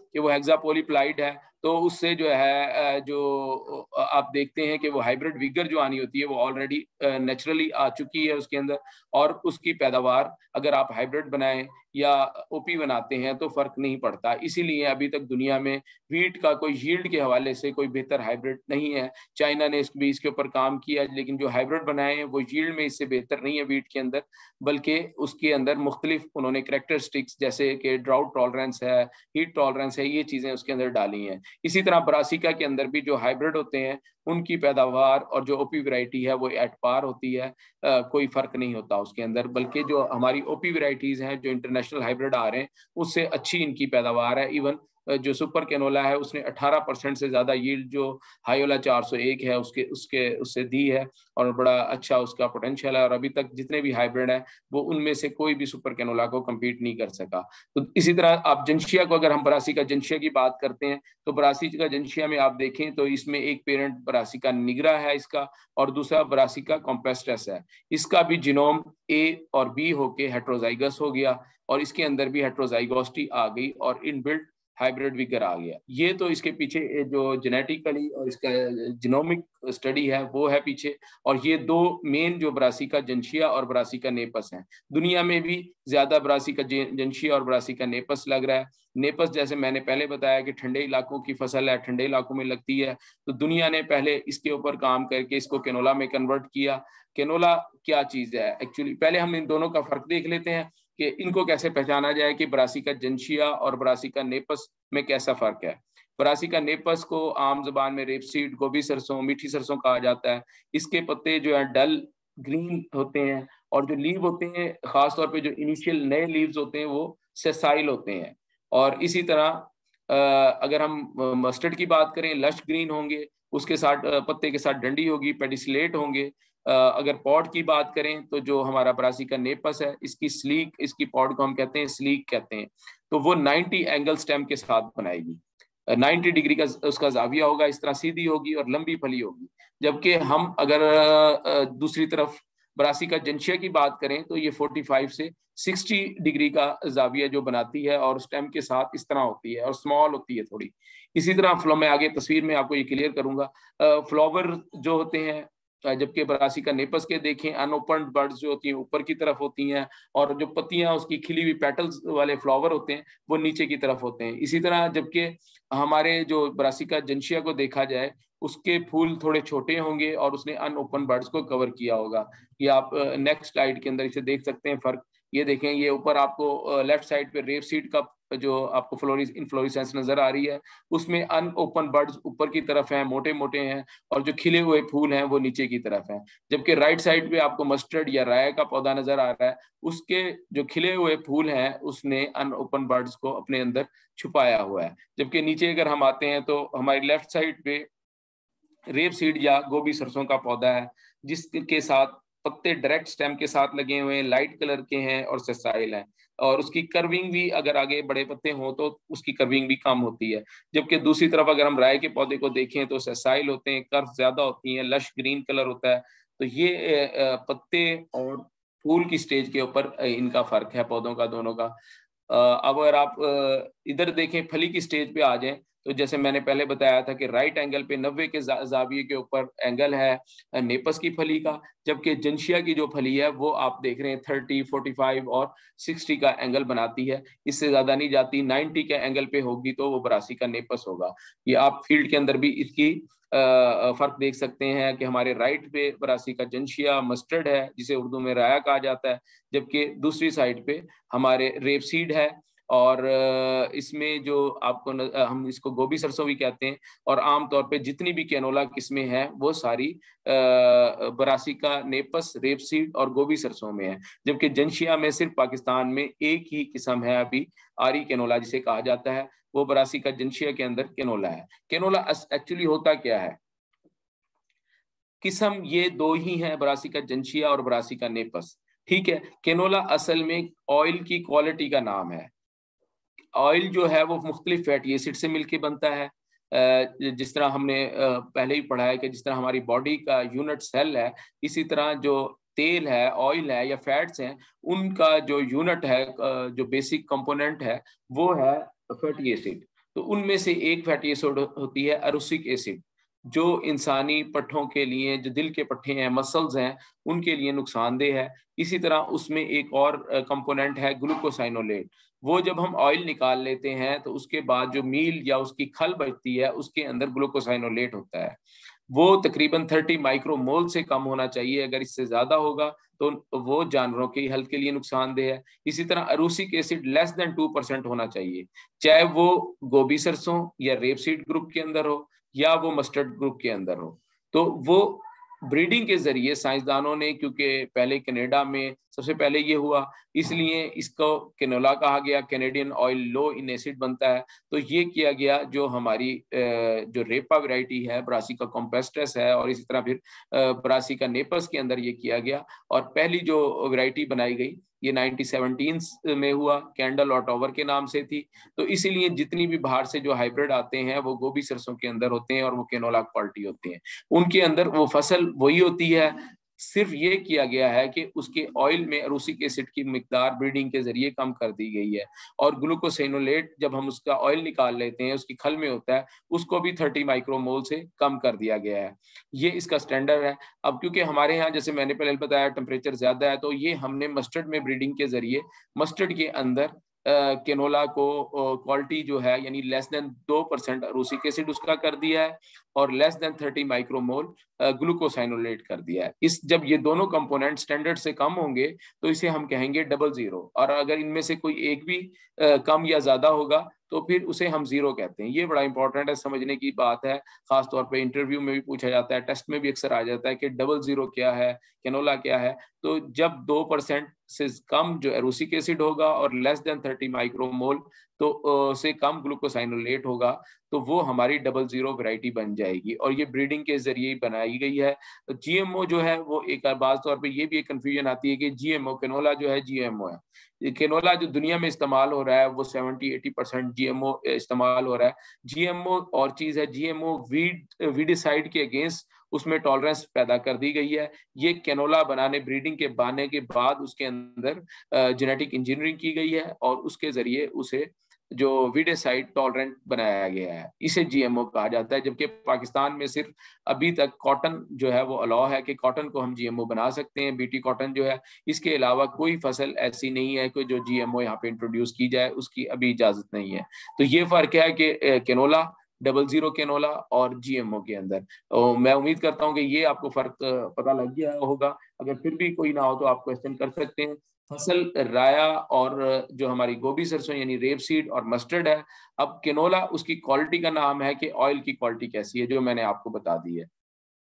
कि वो हेक्सापोलीप्लाइड है, तो उससे जो है जो आप देखते हैं कि वो हाइब्रिड विगर जो आनी होती है वो ऑलरेडी नेचुरली आ चुकी है उसके अंदर, और उसकी पैदावार अगर आप हाइब्रिड बनाएं या ओपी बनाते हैं तो फर्क नहीं पड़ता। इसीलिए अभी तक दुनिया में वीट का कोई यील्ड के हवाले से कोई बेहतर हाइब्रिड नहीं है। चाइना ने इस भी इसके ऊपर काम किया, लेकिन जो हाइब्रिड बनाए हैं वो यील्ड में इससे बेहतर नहीं है वीट के अंदर, बल्कि उसके अंदर मुख्तलिफ उन्होंने करेक्टरिस्टिक्स जैसे कि ड्राउट टॉलरेंस है, हीट टॉलरेंस है, ये चीज़ें उसके अंदर डाली हैं। इसी तरह ब्रासिका के अंदर भी जो हाइब्रिड होते हैं उनकी पैदावार और जो ओपी वैरायटी है वो एट पार होती है, आ, कोई फर्क नहीं होता उसके अंदर, बल्कि जो हमारी ओपी वैरायटीज हैं जो इंटरनेशनल हाइब्रिड आ रहे हैं उससे अच्छी इनकी पैदावार है। इवन जो सुपर कैनोला है उसने अठारह परसेंट से ज्यादा यील्ड जो हायोला चार सौ एक है उसके उसके उससे दी है, और बड़ा अच्छा उसका पोटेंशियल है, और अभी तक जितने भी हाइब्रिड हैं वो उनमें से कोई भी सुपर कैनोला को कम्पीट नहीं कर सका। तो इसी तरह आप जंशिया को, अगर हम ब्रासिका जंशिया की बात करते हैं तो ब्रासिका जंशिया में आप देखें तो इसमें एक पेरेंट ब्रासिका निग्रा है इसका, और दूसरा ब्रासिका कॉम्पेस्टस है। इसका भी जीनोम ए और बी होके हेट्रोजाइगस हो गया, और इसके अंदर भी हेट्रोजाइगोसिटी आ गई और इनबिल्ट हाइब्रिड विगर आ गया। ये तो इसके पीछे जो जेनेटिकली और इसका जीनोमिक स्टडी है वो है पीछे, और ये दो मेन जो ब्रासिका जंशिया और ब्रासिका नेपस हैं। दुनिया में भी ज्यादा ब्रासिका जंशिया और ब्रासिका नेपस लग रहा है। नेपस जैसे मैंने पहले बताया कि ठंडे इलाकों की फसल है, ठंडे इलाकों में लगती है, तो दुनिया ने पहले इसके ऊपर काम करके इसको कैनोला में कन्वर्ट किया। कैनोला क्या चीज है एक्चुअली, पहले हम इन दोनों का फर्क देख लेते हैं कि इनको कैसे पहचाना जाए कि ब्रासिका जंशिया और ब्रासिका नेपस में कैसा फर्क है। ब्रासिका नेपस को आम जुबान में रेपसीड, गोभी सरसों, मीठी सरसों कहा जाता है। इसके पत्ते जो है डल ग्रीन होते हैं, और जो लीव होते हैं खासतौर पे जो इनिशियल नए लीव्स होते हैं वो सेसाइल होते हैं। और इसी तरह अगर हम मस्टर्ड की बात करें लश ग्रीन होंगे, उसके साथ पत्ते के साथ डंडी होगी, पेडिसलेट होंगे। अगर पॉड की बात करें तो जो हमारा ब्रासिका नेपस है इसकी स्लीक, इसकी पॉड को हम कहते हैं स्लीक कहते हैं, तो वो नब्बे एंगल स्टेम के साथ बनाएगी, नब्बे डिग्री का उसका जाविया होगा, इस तरह सीधी होगी और लंबी फली होगी। जबकि हम अगर दूसरी तरफ ब्रासिका जंशिया की बात करें तो ये पैंतालीस से साठ डिग्री का जाविया जो बनाती है, और स्टेम के साथ इस तरह होती है और स्मॉल होती है थोड़ी। इसी तरह फ्लो में आगे तस्वीर में आपको ये क्लियर करूंगा, फ्लावर जो होते हैं, जबकि ब्रासिका नेपस के देखें अनओपन बर्ड्स जो होती हैं ऊपर की तरफ होती हैं, और जो पत्तियां उसकी खिली हुई पेटल्स वाले फ्लावर होते हैं वो नीचे की तरफ होते हैं। इसी तरह जबकि हमारे जो ब्रासिका जंशिया को देखा जाए उसके फूल थोड़े छोटे होंगे और उसने अनओपन बर्ड्स को कवर किया होगा। ये आप नेक्स्ट स्लाइड के अंदर इसे देख सकते हैं फर्क। ये देखें, ये ऊपर आपको लेफ्ट साइड पे रेप सीड का जो आपको फ्लोरिस इनफ्लोरेसेंस नजर आ रही है, उसमें अनओपन बर्ड्स ऊपर की तरफ हैं, मोटे मोटे हैं, और जो खिले हुए फूल हैं वो नीचे की तरफ हैं। जबकि राइट साइड पे आपको मस्टर्ड या राय का पौधा नजर आ रहा है, उसके जो खिले हुए फूल हैं उसने अनओपन बर्ड्स को अपने अंदर छुपाया हुआ है। जबकि नीचे अगर हम आते हैं तो हमारी लेफ्ट साइड पे रेप सीड या गोभी सरसों का पौधा है, जिसके साथ पत्ते डायरेक्ट स्टेम के साथ लगे हुए हैं, लाइट कलर के हैं और सेसाइल हैं, और उसकी कर्विंग भी अगर आगे बड़े पत्ते हों तो उसकी कर्विंग भी कम होती है। जबकि दूसरी तरफ अगर हम राय के पौधे को देखें तो सेसाइल होते हैं, कर्व ज्यादा होती हैं, लश ग्रीन कलर होता है। तो ये पत्ते और फूल की स्टेज के ऊपर इनका फर्क है पौधों का, दोनों का। अब अगर आप इधर देखें फली की स्टेज पे आ जाएं तो जैसे मैंने पहले बताया था कि राइट एंगल पे नब्बे के जाविये के ऊपर एंगल है नेपस की फली का, जबकि जंशिया की जो फली है वो आप देख रहे हैं थर्टी, फोर्टी फाइव और सिक्सटी का एंगल बनाती है, इससे ज्यादा नहीं जाती। नाइन्टी के एंगल पे होगी तो वो ब्रासिका नेपस होगा। ये आप फील्ड के अंदर भी इसकी आ, फर्क देख सकते हैं कि हमारे राइट पे ब्रासिका जंशिया मस्टर्ड है जिसे उर्दू में राया कहा जाता है, जबकि दूसरी साइड पे हमारे रेपसीड है, और इसमें जो आपको न, हम इसको गोभी सरसों भी कहते हैं, और आमतौर पे जितनी भी कैनोला किस्में हैं वो सारी ब्रासिका नेपस, रेपसीड और गोभी सरसों में है। जबकि जंशिया में सिर्फ पाकिस्तान में एक ही किस्म है अभी, आरी कैनोला जिसे कहा जाता है, वो ब्रासिका जंशिया के अंदर कैनोला है। कैनोला एक्चुअली होता क्या है, किस्म ये दो ही हैं, ब्रासिका जंशिया और ब्रासिका नेपस, ठीक है। कैनोला असल में ऑयल की क्वालिटी का नाम है। ऑयल जो है वो मुख्तलिफ फैटी एसिड से मिलके बनता है, जिस तरह हमने पहले ही पढ़ा है कि जिस तरह हमारी बॉडी का यूनिट सेल है, इसी तरह जो तेल है, ऑयल है या फैट्स हैं, उनका जो यूनिट है, जो बेसिक कंपोनेंट है वो है फैटी एसिड। तो उनमें से एक फैटी एसिड होती है अरुसिक एसिड, जो इंसानी पट्ठों के लिए, जो दिल के पट्टे हैं, मसल्स हैं, उनके लिए नुकसानदेह है। इसी तरह उसमें एक और कंपोनेंट है ग्लूकोसाइनोलेट। वो जब हम ऑयल निकाल लेते हैं तो उसके बाद जो मील या उसकी खल बचती है उसके अंदर ग्लूकोसाइनोलेट होता है। वो तकरीबन तीस माइक्रोमोल से कम होना चाहिए। अगर इससे ज्यादा होगा तो वो जानवरों की हेल्थ के लिए नुकसानदेह है। इसी तरह erucic acid less than two percent होना चाहिए, चाहे वो गोभी सरसों या रेपसीड ग्रुप के अंदर हो या वो मस्टर्ड ग्रुप के अंदर हो। तो वो ब्रीडिंग के जरिए साइंसदानों ने, क्योंकि पहले कनाडा में सबसे पहले ये हुआ, इसलिए इसको कैनोला कहा गया। Canadian oil low in acid बनता है। तो ये किया गया, जो हमारी जो रेपा वैरायटी है, ब्रासिका कॉम्पेस्टस है, और इसी तरह फिर ब्रासिका नेपस के अंदर ये किया गया। और पहली जो वैरायटी बनाई गई ये नाइनटीन सेवनटीन में हुआ, कैंडल और टॉवर के नाम से थी। तो इसीलिए जितनी भी बाहर से जो हाइब्रिड आते हैं वो गोभी सरसों के अंदर होते हैं और वो कैनोला क्वालिटी होते हैं। उनके अंदर वो फसल वही होती है, सिर्फ ये किया गया है कि उसके ऑयल में अरूसिक एसिड की मिकदार ब्रीडिंग के जरिए कम कर दी गई है। और ग्लूकोसाइनोलेट जब हम उसका ऑयल निकाल लेते हैं, उसकी खल में होता है, उसको भी तीस माइक्रोमोल से कम कर दिया गया है। ये इसका स्टैंडर्ड है। अब क्योंकि हमारे यहाँ, जैसे मैंने पहले बताया, टेम्परेचर ज्यादा है, तो ये हमने मस्टर्ड में ब्रीडिंग के जरिए मस्टर्ड के अंदर कैनोला को क्वालिटी जो है, यानी लेस देन दो परसेंट अरूसिक एसिड उसका कर दिया है और लेस देन तीस माइक्रोमोल ग्लूकोसाइनोलेट कर दिया है। इस जब ये दोनों कंपोनेंट स्टैंडर्ड से कम होंगे तो इसे हम कहेंगे डबल जीरो, और अगर इनमें से कोई एक भी आ, कम या ज्यादा होगा तो फिर उसे हम जीरो कहते हैं। ये बड़ा इंपॉर्टेंट है, समझने की बात है। खासतौर पे इंटरव्यू में भी पूछा जाता है, टेस्ट में भी अक्सर आ जाता है कि डबल जीरो क्या है, कैनोला क्या है। तो जब दो परसेंट से कम जो एरूसिक एसिड होगा और लेस देन तीस माइक्रोमोल तो से कम ग्लूकोसाइनोलेट होगा, तो वो हमारी डबल जीरो वैरायटी बन जाएगी। और ये ब्रीडिंग के जरिए ही बनाई गई है। तो जीएमओ जो है वो एक बात तौर पे ये भी एक कंफ्यूजन आती है कि जीएमओ कैनोला जो है जीएमओ है। कैनोला जो दुनिया में इस्तेमाल हो रहा है वो सेवेंटी एटी परसेंट जीएमओ इस्तेमाल हो रहा है। जीएमओ और चीज है, जीएमओ वीड वीडिसाइड के अगेंस्ट उसमें टॉलरेंस पैदा कर दी गई है। ये कैनोला बनाने, ब्रीडिंग के बाने के बाद उसके अंदर जेनेटिक इंजीनियरिंग की गई है और उसके जरिए उसे जो वीडिसाइड टॉलरेंट बनाया गया है, इसे जीएमओ कहा जाता है। जबकि पाकिस्तान में सिर्फ अभी तक कॉटन जो है वो अलाउ है कि कॉटन को हम जीएमओ बना सकते हैं, बीटी कॉटन जो है। इसके अलावा कोई फसल ऐसी नहीं है कि जो जीएमओ यहाँ पे इंट्रोड्यूस की जाए, उसकी अभी इजाजत नहीं है। तो ये फर्क है कि कैनोला, डबल जीरो कैनोला और जीएमओ के अंदर। तो मैं उम्मीद करता हूँ कि ये आपको फर्क पता लग गया होगा। अगर फिर भी कोई ना हो तो आप क्वेश्चन कर सकते हैं। फसल राया और जो हमारी गोभी सरसों यानी रेपसीड और मस्टर्ड है। अब कैनोला उसकी क्वालिटी का नाम है कि ऑयल की क्वालिटी कैसी है, जो मैंने आपको बता दी है।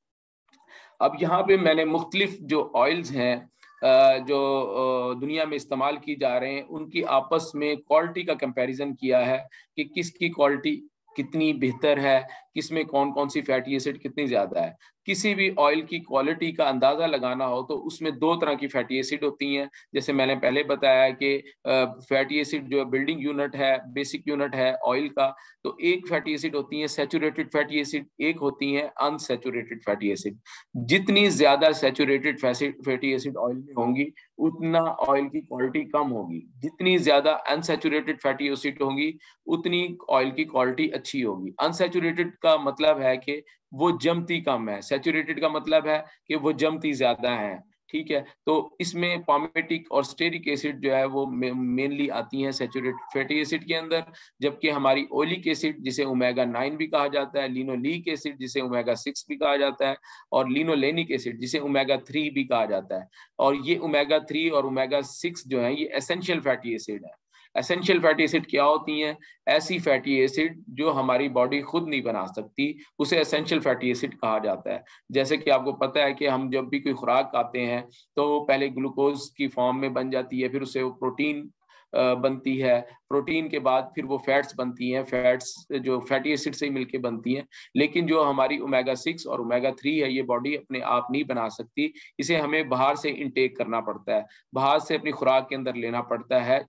अब यहाँ पे मैंने मुख्तलिफ जो ऑयल्स हैं जो दुनिया में इस्तेमाल की जा रहे हैं, उनकी आपस में क्वालिटी का कंपैरिजन किया है कि किसकी क्वालिटी कितनी बेहतर है, किसमें कौन कौन सी फैटी एसिड कितनी ज्यादा है। किसी भी ऑयल की क्वालिटी का अंदाजा लगाना हो तो उसमें दो तरह की फैटी एसिड होती हैं। जैसे मैंने पहले बताया कि फैटी एसिड जो बेल्डिंग यूनिट है, बेसिक यूनिट है ऑयल का, तो एक फैटी एसिड होती है सैचुरेटेड फैटी एसिड, एक होती है अनसैचुरेटेड फैटी एसिड। जितनी ज्यादा सैचुरेटेड फैटी एसिड ऑयल में होंगी उतना ऑयल की क्वालिटी कम होगी। जितनी ज्यादा अनसैचुरेटेड फैटी एसिड होंगी उतनी ऑयल की क्वालिटी अच्छी होगी। अनसैचुरेटेड का मतलब है कि वो जमती कम है, सैचुरेटेड का मतलब है कि वो जमती ज्यादा है। ठीक है, तो इसमें पामेटिक और स्टेरिक एसिड जो है वो मेनली आती हैं सैचुरेटेड फैटी एसिड के अंदर। जबकि हमारी ओलिक एसिड जिसे ओमेगा नाइन भी कहा जाता है, लिनोलिक एसिड जिसे ओमेगा सिक्स भी कहा जाता है, और लिनोलेनिक एसिड जिसे ओमेगा थ्री भी कहा जाता है। और ये ओमेगा थ्री और ओमेगा सिक्स जो है ये एसेंशियल फैटी एसिड है। एसेंशियल फैटी एसिड क्या होती हैं? ऐसी फैटी एसिड जो हमारी बॉडी खुद नहीं बना सकती, उसे एसेंशियल फैटी एसिड कहा जाता है। जैसे कि आपको पता है कि हम जब भी कोई खुराक खाते हैं तो पहले ग्लूकोज की फॉर्म में बन जाती है, फिर उससे वो प्रोटीन बनती है, प्रोटीन के बाद फिर वो फैट्स बनती हैं, फैट्स जो फैटी एसिड से ही मिलके बनती हैं। लेकिन जो हमारी ओमेगा सिक्स और ओमेगा थ्री है ये बॉडी अपने आप नहीं बना सकती, इसे हमें बाहर से इनटेक करना पड़ता है, बाहर से अपनी खुराक के अंदर लेना पड़ता है,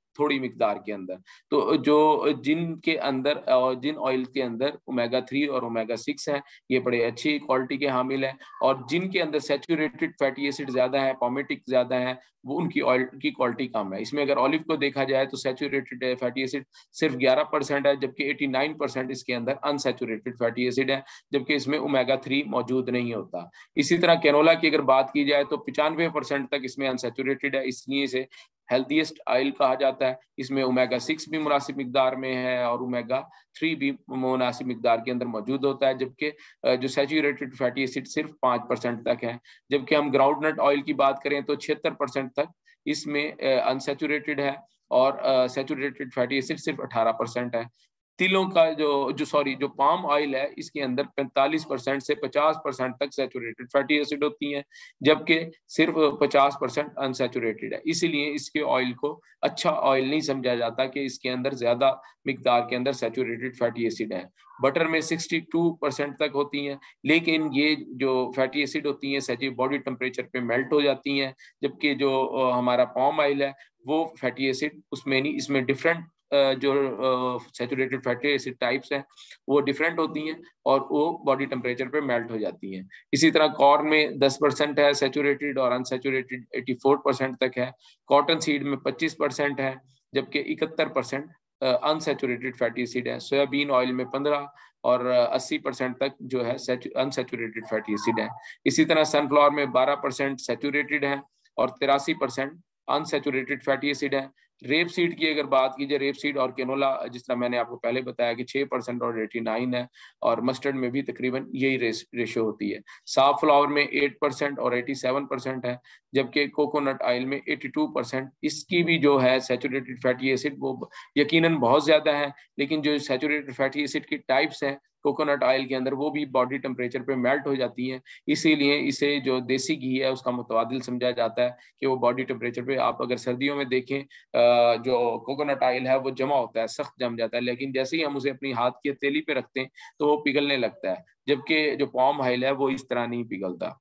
थोड़ी मिकदार के अंदर। तो जो जिनके अंदर और जिन ऑयल के अंदर ओमेगा थ्री और ओमेगा सिक्स है, ये बड़े अच्छी क्वालिटी के हामिल है, और जिनके अंदर सैचुरेटेड फैटी एसिड ज्यादा है, पॉमेटिक ज्यादा है, वो उनकी ऑयल की क्वालिटी कम है। इसमें अगर ऑलिव को देखा जाए तो सैचुरेटेड फैटी एसिड सिर्फ ग्यारह परसेंट है, जबकि नवासी परसेंट इसके अंदर अनसैचुरेटेड फैटी एसिड है, जबकि इसमें ओमेगा थ्री मौजूद नहीं होता। इसी तरह कैनोला की अगर बात की जाए तो पचानवे परसेंट तक इसमें अनसैचुरेटेड है, इसलिए इसे हेल्थीएस्ट ऑयल कहा जाता है। इसमें ओमेगा सिक्स भी मुनासिब मिकदार में है और ओमेगा थ्री भी मुनासिब मिकदार के अंदर मौजूद होता है, जबकि जो सैचुरेटेड फैटी एसिड सिर्फ पाँच परसेंट तक है। जबकि हम ग्राउंडनट ऑयल की बात करें तो छिहत्तर परसेंट तक इसमें अनसैचुरेटेड है और सैचुरेटेड फैटी एसिड सिर्फ अठारह परसेंट है। तिलों का जो जो सॉरी जो पाम ऑयल है, इसके अंदर पैंतालीस परसेंट से पचास परसेंट तक सैचुरेटेड फैटी एसिड होती हैं, जबकि सिर्फ पचास परसेंट अनसैचुरेटेड है। इसीलिए इसके ऑयल को अच्छा ऑयल नहीं समझा जाता कि इसके अंदर ज्यादा मिकदार के अंदर सैचुरेटेड फैटी एसिड है। बटर में बासठ परसेंट तक होती हैं, लेकिन ये जो फैटी एसिड होती हैं सैचुरेटेड बॉडी टेम्परेचर पे मेल्ट हो जाती हैं, जबकि जो हमारा पाम ऑयल है वो फैटी एसिड उसमें नहीं, इसमें डिफरेंट जो सैचुरेटेड फैटी एसिड टाइप्स हैं वो डिफरेंट होती हैं और वो बॉडी टेम्परेचर पे मेल्ट हो जाती हैं। इसी तरह कॉर्न में दस परसेंट है सैचुरेटेड और अनसैचुरेटेड चौरासी परसेंट तक है। कॉटन सीड में पच्चीस परसेंट है, जबकि इकहत्तर परसेंट अनसैचुरेटेड फैटी एसिड है। सोयाबीन ऑयल में पंद्रह और अस्सी परसेंट तक जो है अनसैचुरेटेड फैटी एसिड है। इसी तरह सनफ्लावर में बारह परसेंट सैचुरेटेड है और तिरासी परसेंट अनसैचुरेटेड फैटी एसिड है। रेप सीड की अगर बात की जाए, रेप सीड और कैनोला जिस तरह मैंने आपको पहले बताया कि छह परसेंट और नवासी है, और मस्टर्ड में भी तकरीबन यही रेशो होती है। साफ फ्लावर में आठ परसेंट और सत्तासी परसेंट है, जबकि कोकोनट ऑयल में बयासी परसेंट। इसकी भी जो है सैचुरेटेड फैटी एसिड वो यकीनन बहुत ज़्यादा है, लेकिन जो सैचुरेटेड फैटी एसिड की टाइप्स हैं कोकोनट ऑयल के अंदर वो भी बॉडी टेम्परेचर पे मेल्ट हो जाती हैं। इसीलिए इसे जो देसी घी है उसका मुतवादिल समझा जाता है कि वो बॉडी टेम्परेचर पे, आप अगर सर्दियों में देखें जो कोकोनट ऑयल है वो जमा होता है, सख्त जम जाता है, लेकिन जैसे ही हम उसे अपनी हाथ की हथेली पे रखते हैं तो वो पिघलने लगता है, जबकि जो पाम ऑयल है वो इस तरह नहीं पिघलता।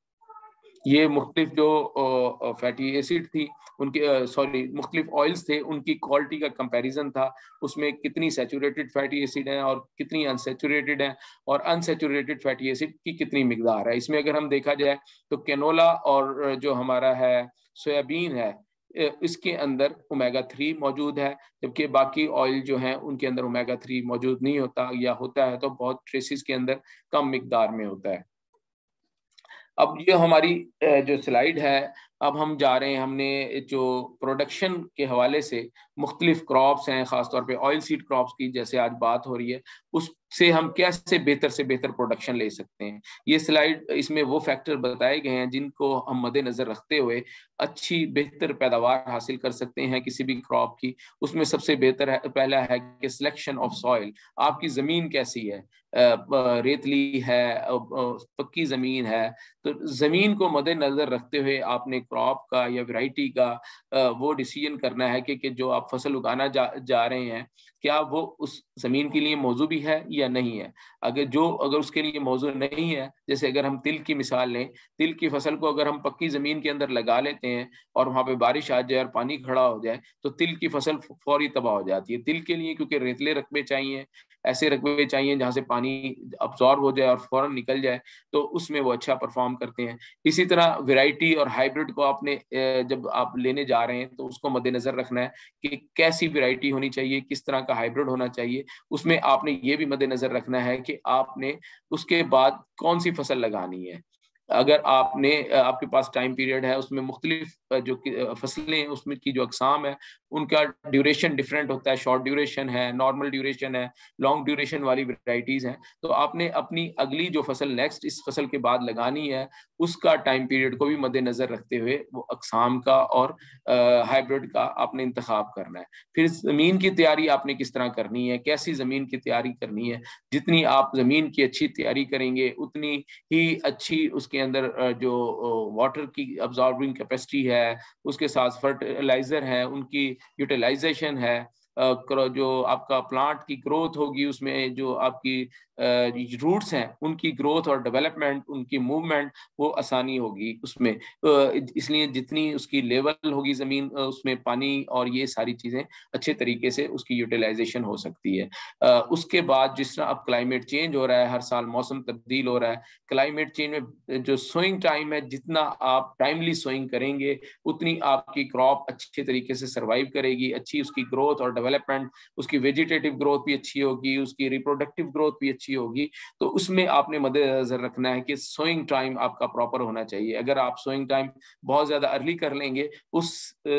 ये मुख्तलिफ जो फैटी एसिड थी उनके सॉरी मुख्तलिफ ऑयल्स थे, उनकी क्वालिटी का कंपैरिजन था, उसमें कितनी सैचुरेटेड फैटी एसिड है और कितनी अनसैचुरेटेड है, और अनसैचुरेटेड फैटी एसिड की कितनी मिकदार है। इसमें अगर हम देखा जाए तो कैनोला और जो हमारा है सोयाबीन है इसके अंदर ओमेगा थ्री मौजूद है, जबकि बाकी ऑयल जो हैं उनके अंदर ओमेगा थ्री मौजूद नहीं होता, या होता है तो बहुत ट्रेसेस के अंदर कम मिकदार में होता है। अब ये हमारी जो स्लाइड है, अब हम जा रहे हैं, हमने जो प्रोडक्शन के हवाले से मुख्तलिफ क्रॉप्स हैं, ख़ासतौर पे ऑयल सीड क्रॉप्स की जैसे आज बात हो रही है, उससे हम कैसे बेहतर से बेहतर प्रोडक्शन ले सकते हैं। ये स्लाइड इसमें वो फैक्टर बताए गए हैं जिनको हम मद्देनज़र रखते हुए अच्छी बेहतर पैदावार हासिल कर सकते हैं किसी भी क्रॉप की। उसमें सबसे बेहतर है, पहला है कि सिलेक्शन ऑफ सॉइल, आपकी ज़मीन कैसी है, रेतली है, पक्की ज़मीन है, तो ज़मीन को मद्देनज़र रखते हुए आपने क्रॉप का या वैरायटी का वो डिसीजन करना है कि, कि जो आप फसल उगाना जा, जा रहे हैं क्या वो उस ज़मीन के लिए मौजू भी है या नहीं है। अगर जो अगर उसके लिए मौजू नहीं है, जैसे अगर हम तिल की मिसाल लें, तिल की फसल को अगर हम पक्की ज़मीन के अंदर लगा लेते हैं और वहाँ पे बारिश आ जाए और पानी खड़ा हो जाए तो तिल की फसल फौरी तबाह हो जाती है। तिल के लिए क्योंकि रेतले रकबे चाहिए, ऐसे रकबे चाहिए जहाँ से पानी अब्जॉर्ब हो जाए और फौरन निकल जाए, तो उसमें वो अच्छा परफॉर्म करते हैं। इसी तरह वैरायटी और हाइब्रिड को आपने जब आप लेने जा रहे हैं तो उसको मद्देनजर रखना है कि कैसी वैरायटी होनी चाहिए, किस तरह का हाइब्रिड होना चाहिए। उसमें आपने ये भी मद्देनजर रखना है कि आपने उसके बाद कौन सी फसल लगानी है। अगर आपने आपके पास टाइम पीरियड है, उसमें मुख्तलिफ जो फसलें उसमें की जो अकसाम है उनका ड्यूरेशन डिफरेंट होता है, शॉर्ट ड्यूरेशन है, नॉर्मल ड्यूरेशन है, लॉन्ग ड्यूरेशन वाली वैरायटीज़ हैं, तो आपने अपनी अगली जो फसल नेक्स्ट इस फसल के बाद लगानी है उसका टाइम पीरियड को भी मद्देनज़र रखते हुए वो अकसाम का और हाइब्रिड का आपने इंतखाब करना है। फिर ज़मीन की तैयारी आपने किस तरह करनी है, कैसी ज़मीन की तैयारी करनी है। जितनी आप ज़मीन की अच्छी तैयारी करेंगे उतनी ही अच्छी उसके अंदर जो वाटर की अब्जॉर्बिंग कैपेसिटी है, उसके साथ फर्टिलाइज़र है, उनकी यूटिलाइजेशन है, जो आपका प्लांट की ग्रोथ होगी, उसमें जो आपकी रूट्स हैं उनकी ग्रोथ और डेवलपमेंट, उनकी मूवमेंट, वो आसानी होगी उसमें। इसलिए जितनी उसकी लेवल होगी ज़मीन, उसमें पानी और ये सारी चीज़ें अच्छे तरीके से उसकी यूटिलाइजेशन हो सकती है। उसके बाद जिस तरह अब क्लाइमेट चेंज हो रहा है, हर साल मौसम तब्दील हो रहा है, क्लाइमेट चेंज में जो सोइंग टाइम है, जितना आप टाइमली सोइंग करेंगे उतनी आपकी क्रॉप अच्छे तरीके से सर्वाइव करेगी, अच्छी उसकी ग्रोथ और डेवलपमेंट, उसकी वेजिटेटिव ग्रोथ भी अच्छी होगी, उसकी रिप्रोडक्टिव ग्रोथ भी अच्छी होगी। तो उसमें आपने मद्देनजर रखना है कि सोइंग टाइम आपका प्रॉपर होना चाहिए। अगर आप सोइंग टाइम बहुत ज़्यादा अर्ली कर लेंगे, उस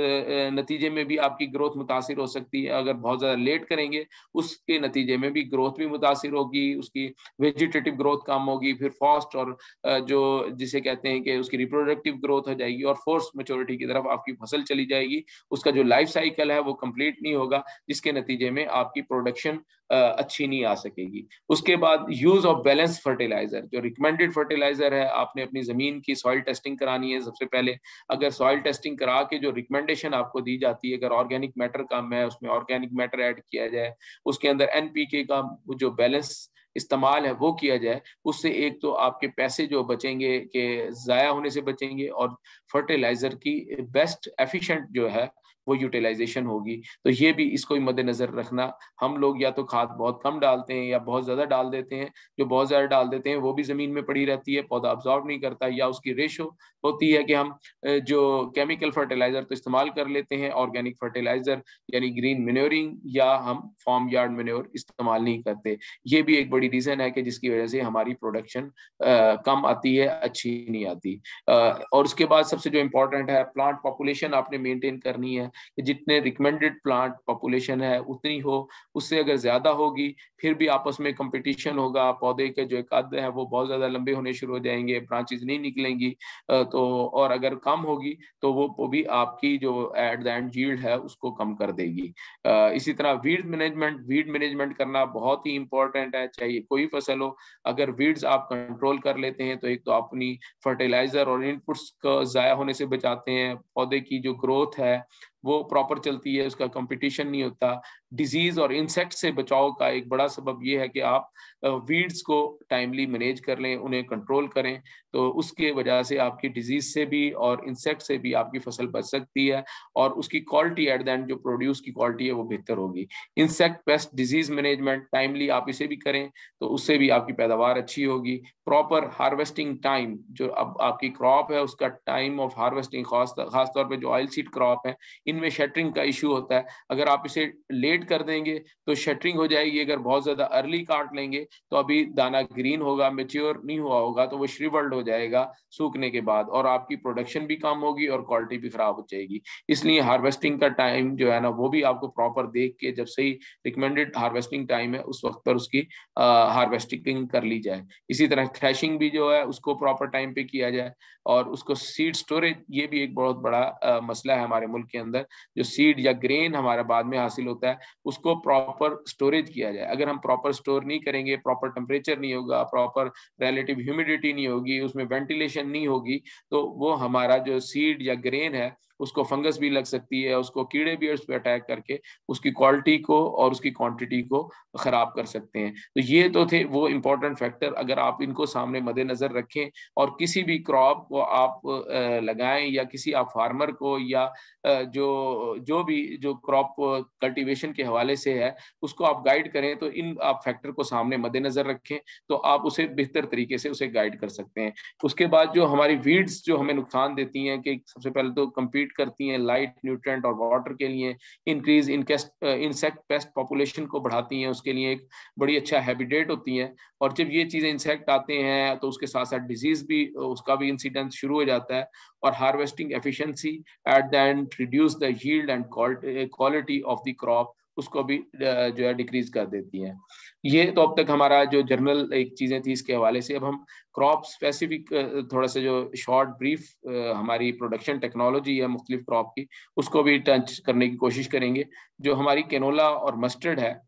नतीजे में भी आपकी ग्रोथ मुतासिर हो सकती है। अगर बहुत ज़्यादा लेट करेंगे, उसके नतीजे में भी ग्रोथ भी मुतासिर होगी, उसकी वेजिटेटिव ग्रोथ कम होगी, फिर फास्ट और जो जिसे कहते हैं कि उसकी रिप्रोडक्टिव ग्रोथ हो जाएगी और फोर्स मैच्योरिटी की तरफ आपकी फसल चली जाएगी। उसका जो लाइफ साइकिल है वो कंप्लीट नहीं होगा, जिसके नतीजे में आपकी प्रोडक्शन अच्छी नहीं आ सकेगी। उसके बाद यूज ऑफ बैलेंस फर्टिलाइजर, जो रिकमेंडेड फर्टिलाइजर है, आपने अपनी जमीन की सॉइल टेस्टिंग करानी है सबसे पहले। अगर सॉइल टेस्टिंग करा के जो रिकमेंडेशन आपको दी जाती है, अगर ऑर्गेनिक मैटर कम है, उसमें ऑर्गेनिक मैटर ऐड किया जाए, उसके अंदर एनपीके का जो बैलेंस इस्तेमाल है वो किया जाए, उससे एक तो आपके पैसे जो बचेंगे के ज़ाया होने से बचेंगे और फर्टिलाइजर की बेस्ट एफिशिएंट जो है वो यूटिलाइजेशन होगी। तो ये भी इसको भी मद्देनजर रखना। हम लोग या तो खाद बहुत कम डालते हैं या बहुत ज़्यादा डाल देते हैं। जो बहुत ज़्यादा डाल देते हैं वो भी ज़मीन में पड़ी रहती है, पौधा अब्जॉर्ब नहीं करता, या उसकी रेशो होती है कि हम जो केमिकल फर्टिलाइजर तो इस्तेमाल कर लेते हैं, ऑर्गेनिक फर्टिलाइजर यानी ग्रीन मैन्योरिंग या हम फार्म यार्ड मैन्योर इस्तेमाल नहीं करते। ये भी एक बड़ी रीज़न है कि जिसकी वजह से हमारी प्रोडक्शन कम आती है, अच्छी नहीं आती। आ, और उसके बाद सबसे जो इम्पोर्टेंट है, प्लांट पॉपुलेशन आपने मेंटेन करनी है कि जितने रिकमेंडेड प्लांट पॉपुलेशन है उतनी हो, उससे अगर ज़्यादा होगी फिर भी आपस में कंपटीशन होगा, पौधे के जो कद है वो बहुत ज़्यादा लंबे होने शुरू हो जाएंगे, ब्रांचेज नहीं निकलेंगी। तो और अगर कम होगी तो वो, वो भी आपकी जो एट द एंड यील्ड है उसको कम कर देगी। इसी तरह वीड मैनेजमेंट वीड मैनेजमेंट करना बहुत ही इंपॉर्टेंट है, चाहे कोई फसल हो। अगर वीड्स आप कंट्रोल कर लेते हैं तो एक तो अपनी फर्टिलाइजर और इनपुट्स को ज़ाया होने से बचाते हैं, पौधे की जो ग्रोथ है वो प्रॉपर चलती है, उसका कंपटीशन नहीं होता। डिजीज और इंसेक्ट से बचाव का एक बड़ा सबब ये है कि आप वीड्स को टाइमली मैनेज कर लें, उन्हें कंट्रोल करें, तो उसके वजह से आपकी डिजीज से भी और इंसेक्ट से भी आपकी फसल बच सकती है और उसकी क्वालिटी एट द एंड जो प्रोड्यूस की क्वालिटी है वो बेहतर होगी। Insect pest disease management timely आप इसे भी करें तो उससे भी आपकी पैदावार अच्छी होगी। प्रॉपर हार्वेस्टिंग टाइम, जो अब आपकी क्रॉप है उसका टाइम ऑफ हार्वेस्टिंग, खास खासतौर पर जो ऑयल सीड क्रॉप है इनमें शटरिंग का इशू होता है। अगर आप इसे लेट कर देंगे तो शटरिंग हो जाएगी, अगर बहुत ज्यादा अर्ली काट लेंगे तो अभी दाना ग्रीन होगा, मेच्योर नहीं हुआ होगा, तो वो श्रिवल्ड हो जाएगा सूखने के बाद और आपकी प्रोडक्शन भी कम होगी और क्वालिटी भी खराब हो जाएगी। इसलिए हार्वेस्टिंग का टाइम जो है ना वो भी आपको प्रॉपर देख के, जब से ही रिकमेंडेड हार्वेस्टिंग टाइम है उस वक्त पर उसकी हार्वेस्टिंग कर ली जाए। इसी तरह थ्रेशिंग भी जो है उसको प्रॉपर टाइम पे किया जाए और उसको सीड स्टोरेज, ये भी एक बहुत बड़ा आ, मसला है हमारे मुल्क के अंदर। जो सीड या ग्रेन हमारा बाद में हासिल होता है उसको प्रॉपर स्टोरेज किया जाए। अगर हम प्रॉपर स्टोर नहीं करेंगे, प्रॉपर टेम्परेचर नहीं होगा, प्रॉपर रिलेटिव ह्यूमिडिटी नहीं होगी, उसमें वेंटिलेशन नहीं होगी, तो वो हमारा जो सीड या ग्रेन है उसको फंगस भी लग सकती है, उसको कीड़े भी उस पर अटैक करके उसकी क्वालिटी को और उसकी क्वांटिटी को खराब कर सकते हैं। तो ये तो थे वो इम्पोर्टेंट फैक्टर, अगर आप इनको सामने मद्देनजर रखें और किसी भी क्रॉप को आप लगाएं या किसी आप फार्मर को या जो जो भी जो क्रॉप कल्टीवेशन के हवाले से है उसको आप गाइड करें, तो इन आप फैक्टर को सामने मद्देनजर रखें तो आप उसे बेहतर तरीके से उसे गाइड कर सकते हैं। उसके बाद जो हमारी वीड्स जो हमें नुकसान देती हैं कि सबसे पहले तो कम्पीट करती हैं लाइट, न्यूट्रिएंट और वाटर के लिए, इंक्रीज इंसेक्ट पेस्ट पॉपुलेशन को बढ़ाती हैं, उसके लिए एक बड़ी अच्छा हैबिटेट होती है। और जब ये चीज़ें इंसेक्ट आते हैं तो उसके साथ साथ डिजीज भी, उसका भी इंसिडेंस शुरू हो जाता है और harvesting efficiency at the end reduce the yield and quality of the crop, उसको भी जो है डिक्रीज कर देती है। ये तो अब तक हमारा जो जनरल एक चीज़ें थी इसके हवाले से। अब हम क्रॉप स्पेसिफिक थोड़ा सा जो शॉर्ट ब्रीफ हमारी प्रोडक्शन टेक्नोलॉजी है मुख्तलिफ क्रॉप की, उसको भी टच करने की कोशिश करेंगे। जो हमारी कैनोला और मस्टर्ड है,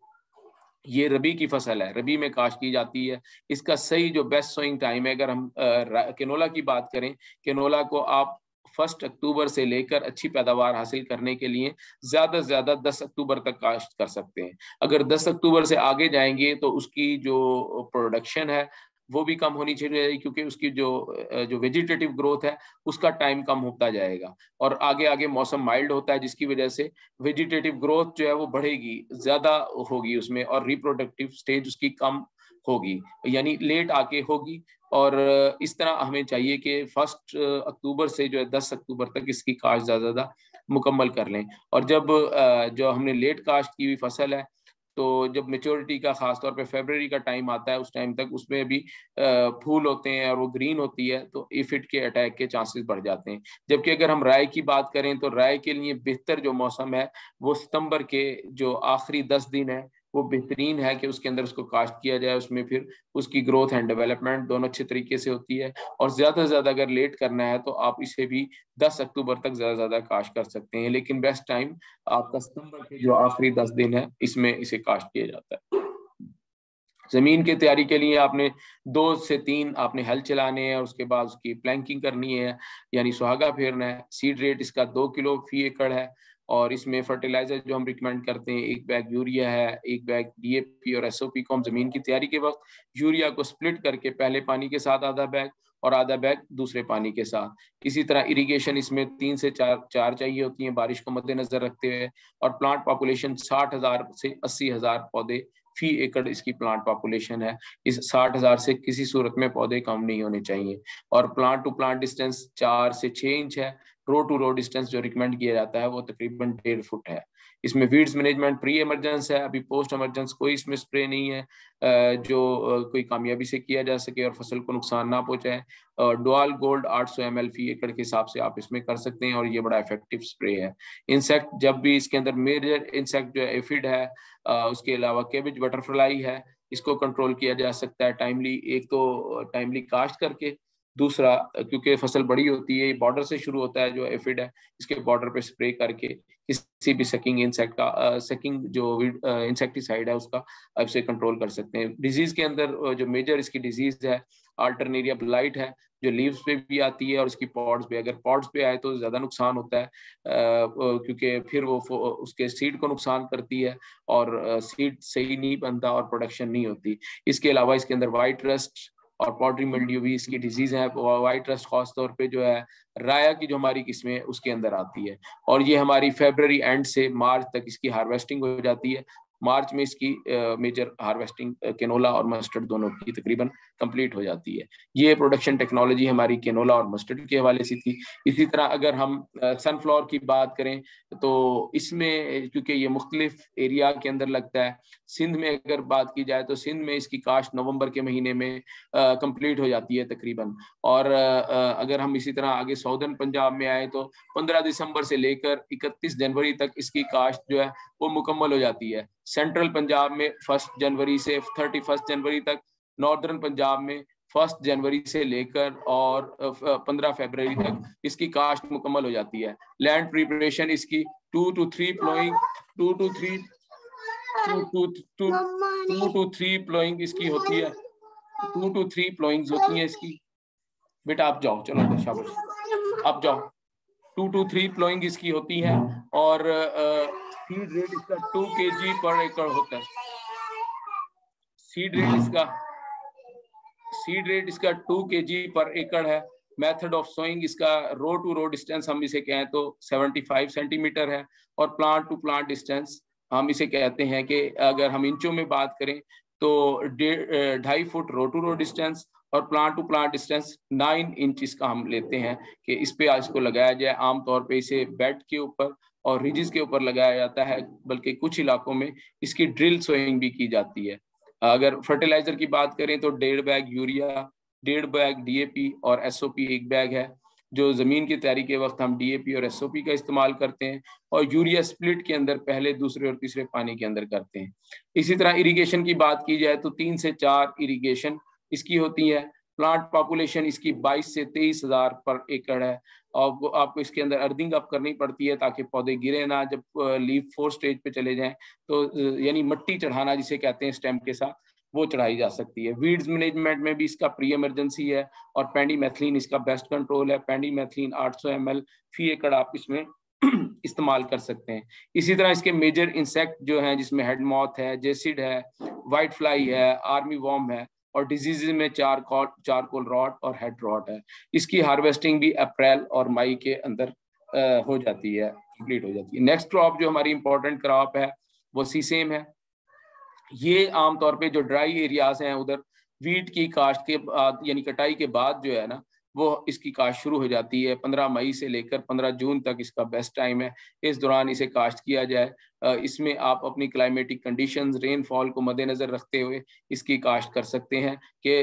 ये रबी की फसल है, रबी में काश्त की जाती है। इसका सही जो बेस्ट सोइंग टाइम है, अगर हम कैनोला की बात करें, कैनोला को आप फर्स्ट अक्टूबर से लेकर अच्छी पैदावार हासिल करने के लिए ज़्यादा से ज़्यादा दस अक्टूबर तक काश्त कर सकते हैं। अगर दस अक्टूबर से आगे जाएंगे तो उसकी जो प्रोडक्शन है वो भी कम होनी चाहिए, क्योंकि उसकी जो जो वेजिटेटिव ग्रोथ है उसका टाइम कम होता जाएगा और आगे आगे मौसम माइल्ड होता है, जिसकी वजह से वेजिटेटिव ग्रोथ जो है वो बढ़ेगी, ज़्यादा होगी उसमें, और रिप्रोडक्टिव स्टेज उसकी कम होगी, यानी लेट आके होगी। और इस तरह हमें चाहिए कि फर्स्ट अक्टूबर से जो है दस अक्टूबर तक इसकी काश्त ज़्यादा ज़्यादा मुकम्मल कर लें। और जब जो हमने लेट काश्त की हुई फसल है, तो जब मेच्योरिटी का खास तौर पे फरवरी का टाइम आता है, उस टाइम तक उसमें भी फूल होते हैं और वो ग्रीन होती है, तो एफिड के अटैक के चांसेस बढ़ जाते हैं। जबकि अगर हम राय की बात करें तो राय के लिए बेहतर जो मौसम है वो सितंबर के जो आखिरी दस दिन है वो बेहतरीन है कि उसके अंदर उसको काश्त किया जाए। उसमें फिर उसकी ग्रोथ एंड डेवलपमेंट दोनों अच्छे तरीके से होती है। और ज़्यादा से ज़्यादा अगर लेट करना है तो आप इसे भी दस अक्टूबर तक ज़्यादा से ज़्यादा काश्त कर सकते हैं, लेकिन बेस्ट टाइम आपका सितंबर के जो आखिरी दस दिन है इसमें इसे काश्त किया जाता है। ज़मीन की तैयारी के लिए आपने दो से तीन आपने हल चलाने हैं, उसके बाद उसकी प्लैंकिंग करनी है, यानी सुहागा फेरना है। सीड रेट इसका दो किलो फी एकड़ है और इसमें फर्टिलाइजर जो हम रिकमेंड करते हैं, एक बैग यूरिया है, एक बैग डीएपी और एसओपी को हम ज़मीन की तैयारी के वक्त यूरिया को स्प्लिट करके पहले पानी के साथ आधा बैग और आधा बैग दूसरे पानी के साथ। इसी तरह इरिगेशन इसमें तीन से चार चार चाहिए होती हैं बारिश को मद्देनजर रखते हुए। और प्लांट पॉपुलेशन साठ हजार से अस्सी हजार पौधे फी एकड़ इसकी प्लांट पॉपुलेशन है। इस साठ हजार से किसी सूरत में पौधे कम नहीं होने चाहिए। और प्लांट टू प्लांट डिस्टेंस चार से छह इंच है। रो टू रो डिस्टेंस जो रिकमेंड किया जाता है वो तकरीबन डेढ़ फुट है। इसमें वीड्स मैनेजमेंट प्री इमरजेंस है, अभी पोस्ट इमरजेंस कोई इसमें स्प्रे नहीं है जो कोई कामयाबी से किया जा सके और फसल को नुकसान ना पहुंचाए। डुअल गोल्ड आठ सौ एम एल फी एकड़ के हिसाब से आप इसमें कर सकते हैं और ये बड़ा इफेक्टिव स्प्रे है। इंसेक्ट जब भी इसके अंदर मेजर इंसेक्ट जो है एफिड है, उसके अलावा केबिज बटरफ्लाई है, इसको कंट्रोल किया जा सकता है टाइमली। एक तो टाइमली काश्त करके, दूसरा क्योंकि फसल बड़ी होती है, बॉर्डर से शुरू होता है जो एफिड है, इसके बॉर्डर पे स्प्रे करके किसी भी सकिंग इंसेक्ट का सकिंग जो इंसेक्टिसाइड है उसका आप इसे कंट्रोल कर सकते हैं। डिजीज के अंदर जो मेजर इसकी डिजीज है अल्टरनेरिया ब्लाइट है, जो लीव्स पे भी आती है और उसकी पॉड्स पे, अगर पॉड्स पे आए तो ज़्यादा नुकसान होता है क्योंकि फिर वो उसके सीड को नुकसान करती है और सीड सही नहीं बनता और प्रोडक्शन नहीं होती। इसके अलावा इसके अंदर वाइट रस्ट और पॉटरी मिल्ड्यू भी इसकी डिजीज है। वाइट रस्ट खास तौर पे जो है राया की जो हमारी किस्में उसके अंदर आती है और ये हमारी फरवरी एंड से मार्च तक इसकी हार्वेस्टिंग हो जाती है। मार्च में इसकी मेजर हार्वेस्टिंग कैनोला और मस्टर्ड दोनों की तकरीबन कंप्लीट हो जाती है। ये प्रोडक्शन टेक्नोलॉजी हमारी कैनोला और मस्टर्ड के हवाले से थी। इसी तरह अगर हम सनफ्लावर की बात करें तो इसमें क्योंकि ये मुख्तलिफ एरिया के अंदर लगता है, सिंध में अगर बात की जाए तो सिंध में इसकी काश्त नवंबर के महीने में कंप्लीट हो जाती है तकरीबन। और आ, अगर हम इसी तरह आगे सऊदर्न पंजाब में आए तो पंद्रह दिसंबर से लेकर इकतीस जनवरी तक इसकी काश्त जो है वो मुकम्मल हो जाती है। सेंट्रल पंजाब में फर्स्ट जनवरी से थर्टी फर्स्ट जनवरी तक, नॉर्दर्न पंजाब में फर्स्ट जनवरी से लेकर और पंद्रह फरवरी तक इसकी काश्त मुकम्मल हो जाती है। लैंड प्रिपरेशन इसकी two to three ploughing two to three two two two two to three ploughing इसकी होती है। टू टू थ्री प्लोइंग्स होती हैं इसकी। बेटा आप जाओ, चलो शाबाश आप जाओ। टू टू थ्री प्लोइंग इसकी होती है और सीड रेट इसका टू के जी पर एकड़ होता है। सीड रेट इसका सीड रेट इसका टू के जी पर एकड़ है। मेथड ऑफ सोइंग इसका रो टू रो डिस्टेंस हम इसे कहें तो पचहत्तर सेंटीमीटर है और प्लांट टू प्लांट डिस्टेंस हम इसे कहते हैं कि अगर हम इंचों में बात करें तो ढाई foot row to row distance और plant to plant distance nine inch इसका हम लेते हैं कि इस पे इसको लगाया जाए। आमतौर पे इसे बेड के ऊपर और रिजिस के ऊपर लगाया जाता है, बल्कि कुछ इलाकों में इसकी ड्रिल सोइंग भी की जाती है। अगर फर्टिलाइजर की बात करें तो डेढ़ बैग यूरिया, डेढ़ बैग डीएपी और एसओपी एक बैग है। जो ज़मीन की तैयारी के वक्त हम डीएपी और एसओपी का इस्तेमाल करते हैं और यूरिया स्प्लिट के अंदर पहले दूसरे और तीसरे पानी के अंदर करते हैं। इसी तरह इरिगेशन की बात की जाए तो तीन से चार इरिगेशन इसकी होती है। प्लांट पॉपुलेशन इसकी बाईस से तेईस हजार पर एकड़ है और आपको इसके अंदर अर्थिंग अप करनी पड़ती है ताकि पौधे गिरे ना। जब लीफ फोर स्टेज पे चले जाएं तो यानी मट्टी चढ़ाना जिसे कहते हैं स्टेम के साथ, वो चढ़ाई जा सकती है। वीड्स मैनेजमेंट में भी इसका प्री इमरजेंसी है और पेंडीमेथिलीन इसका बेस्ट कंट्रोल है। पेंडीमेथिलीन आठ सौ एम एल फी एकड़ आप इसमें इस्तेमाल कर सकते हैं। इसी तरह इसके मेजर इंसेक्ट जो हैं जिसमें हेड मॉथ है, जेसिड है, वाइट फ्लाई है, आर्मी वॉर्म है और डिजीज में चार चारकोल रॉट और हेड रॉट है। इसकी हार्वेस्टिंग भी अप्रैल और मई के अंदर आ, हो जाती है, कंप्लीट हो जाती है। नेक्स्ट क्रॉप जो हमारी इंपॉर्टेंट क्रॉप है वो सीसेम है। ये आमतौर पे जो ड्राई एरियाज हैं उधर वीट की काश्त के बाद यानी कटाई के बाद जो है ना वो इसकी काश्त शुरू हो जाती है। पंद्रह मई से लेकर पंद्रह जून तक इसका बेस्ट टाइम है। इस दौरान इसे काश्त किया जाए। इसमें आप अपनी क्लाइमेटिक कंडीशंस, रेनफॉल को मद्देनजर रखते हुए इसकी काश्त कर सकते हैं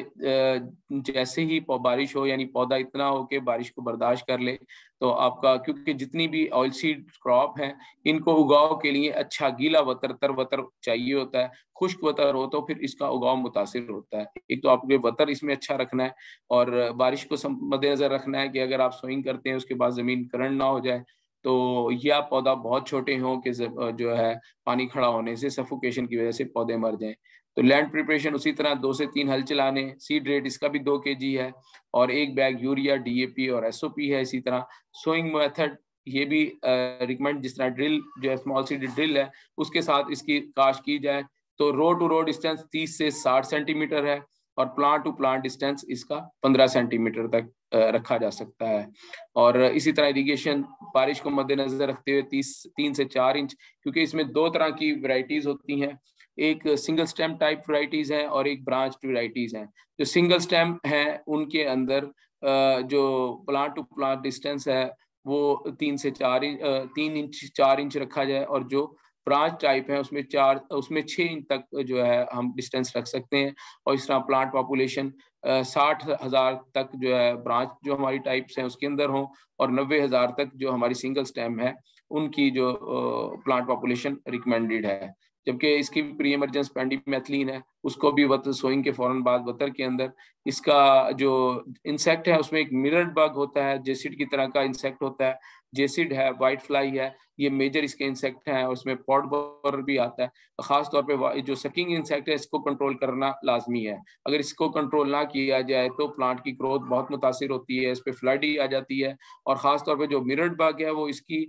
कि जैसे ही बारिश हो यानी पौधा इतना हो कि बारिश को बर्दाश्त कर ले तो आपका, क्योंकि जितनी भी ऑयल सीड क्रॉप हैं इनको उगाव के लिए अच्छा गीला वतर तर वतर चाहिए होता है। खुश्क वतर हो तो फिर इसका उगाव मुतासिर होता है। एक तो आपको वतर इसमें अच्छा रखना है और बारिश को मद्देनजर रखना है कि अगर आप सोइंग करते हैं उसके बाद जमीन करंट ना हो जाए तो या पौधा बहुत छोटे हों कि जो है पानी खड़ा होने से सफोकेशन की वजह से पौधे मर जाएं। तो लैंड प्रिपरेशन उसी तरह दो से तीन हल चलाने। सीड रेट इसका भी दो के जी है और एक बैग यूरिया, डीएपी और एसओपी है। इसी तरह सोइंग मेथड ये भी रिकमेंड, जिस तरह ड्रिल जो है स्मॉल सीड ड्रिल है उसके साथ इसकी काश्त की जाए तो रोड टू रोड डिस्टेंस तीस से साठ सेंटीमीटर है और प्लांट टू प्लांट डिस्टेंस इसका पंद्रह सेंटीमीटर तक रखा जा सकता है। और इसी तरह इरिगेशन बारिश को मद्देनजर रखते हुए तीस तीन से चार इंच, क्योंकि इसमें दो तरह की वैरायटीज होती हैं, एक सिंगल स्टेम टाइप वैरायटीज हैं और एक ब्रांच वैरायटीज हैं। जो सिंगल स्टेम हैं उनके अंदर जो प्लांट टू प्लांट डिस्टेंस है वो तीन से चार इंच तीन इंच चार इंच रखा जाए और जो ब्रांच टाइप है उसमें चार उसमें छः इंच तक जो है हम डिस्टेंस रख सकते हैं। और इस तरह प्लांट पॉपुलेशन साठ हजार तक जो है ब्रांच जो हमारी टाइप्स हैं उसके अंदर हो और नब्बे हजार तक जो हमारी सिंगल स्टेम है उनकी जो प्लांट पॉपुलेशन रिकमेंडेड है। जबकि इसकी प्री इमरजेंस पेंडीमेथिलीन है उसको भी वतर सोइंग के फौरन बाद वतर के अंदर इसका जो इंसेक्ट है उसमें एक मिरर्ड बग होता है, जेसिड की तरह का इंसेक्ट होता है। जेसिड है, वाइट फ्लाई है, ये मेजर इसके इंसेक्ट हैं और उसमें पॉड बोरर भी आता है। खास तौर पे जो सकिंग इंसेक्ट है इसको कंट्रोल करना लाजमी है। अगर इसको कंट्रोल ना किया जाए तो प्लांट की ग्रोथ बहुत मुतासिर होती है, इस पर फ्लडी आ जाती है। और ख़ास तौर पे जो मिरर्ड बग है वो इसकी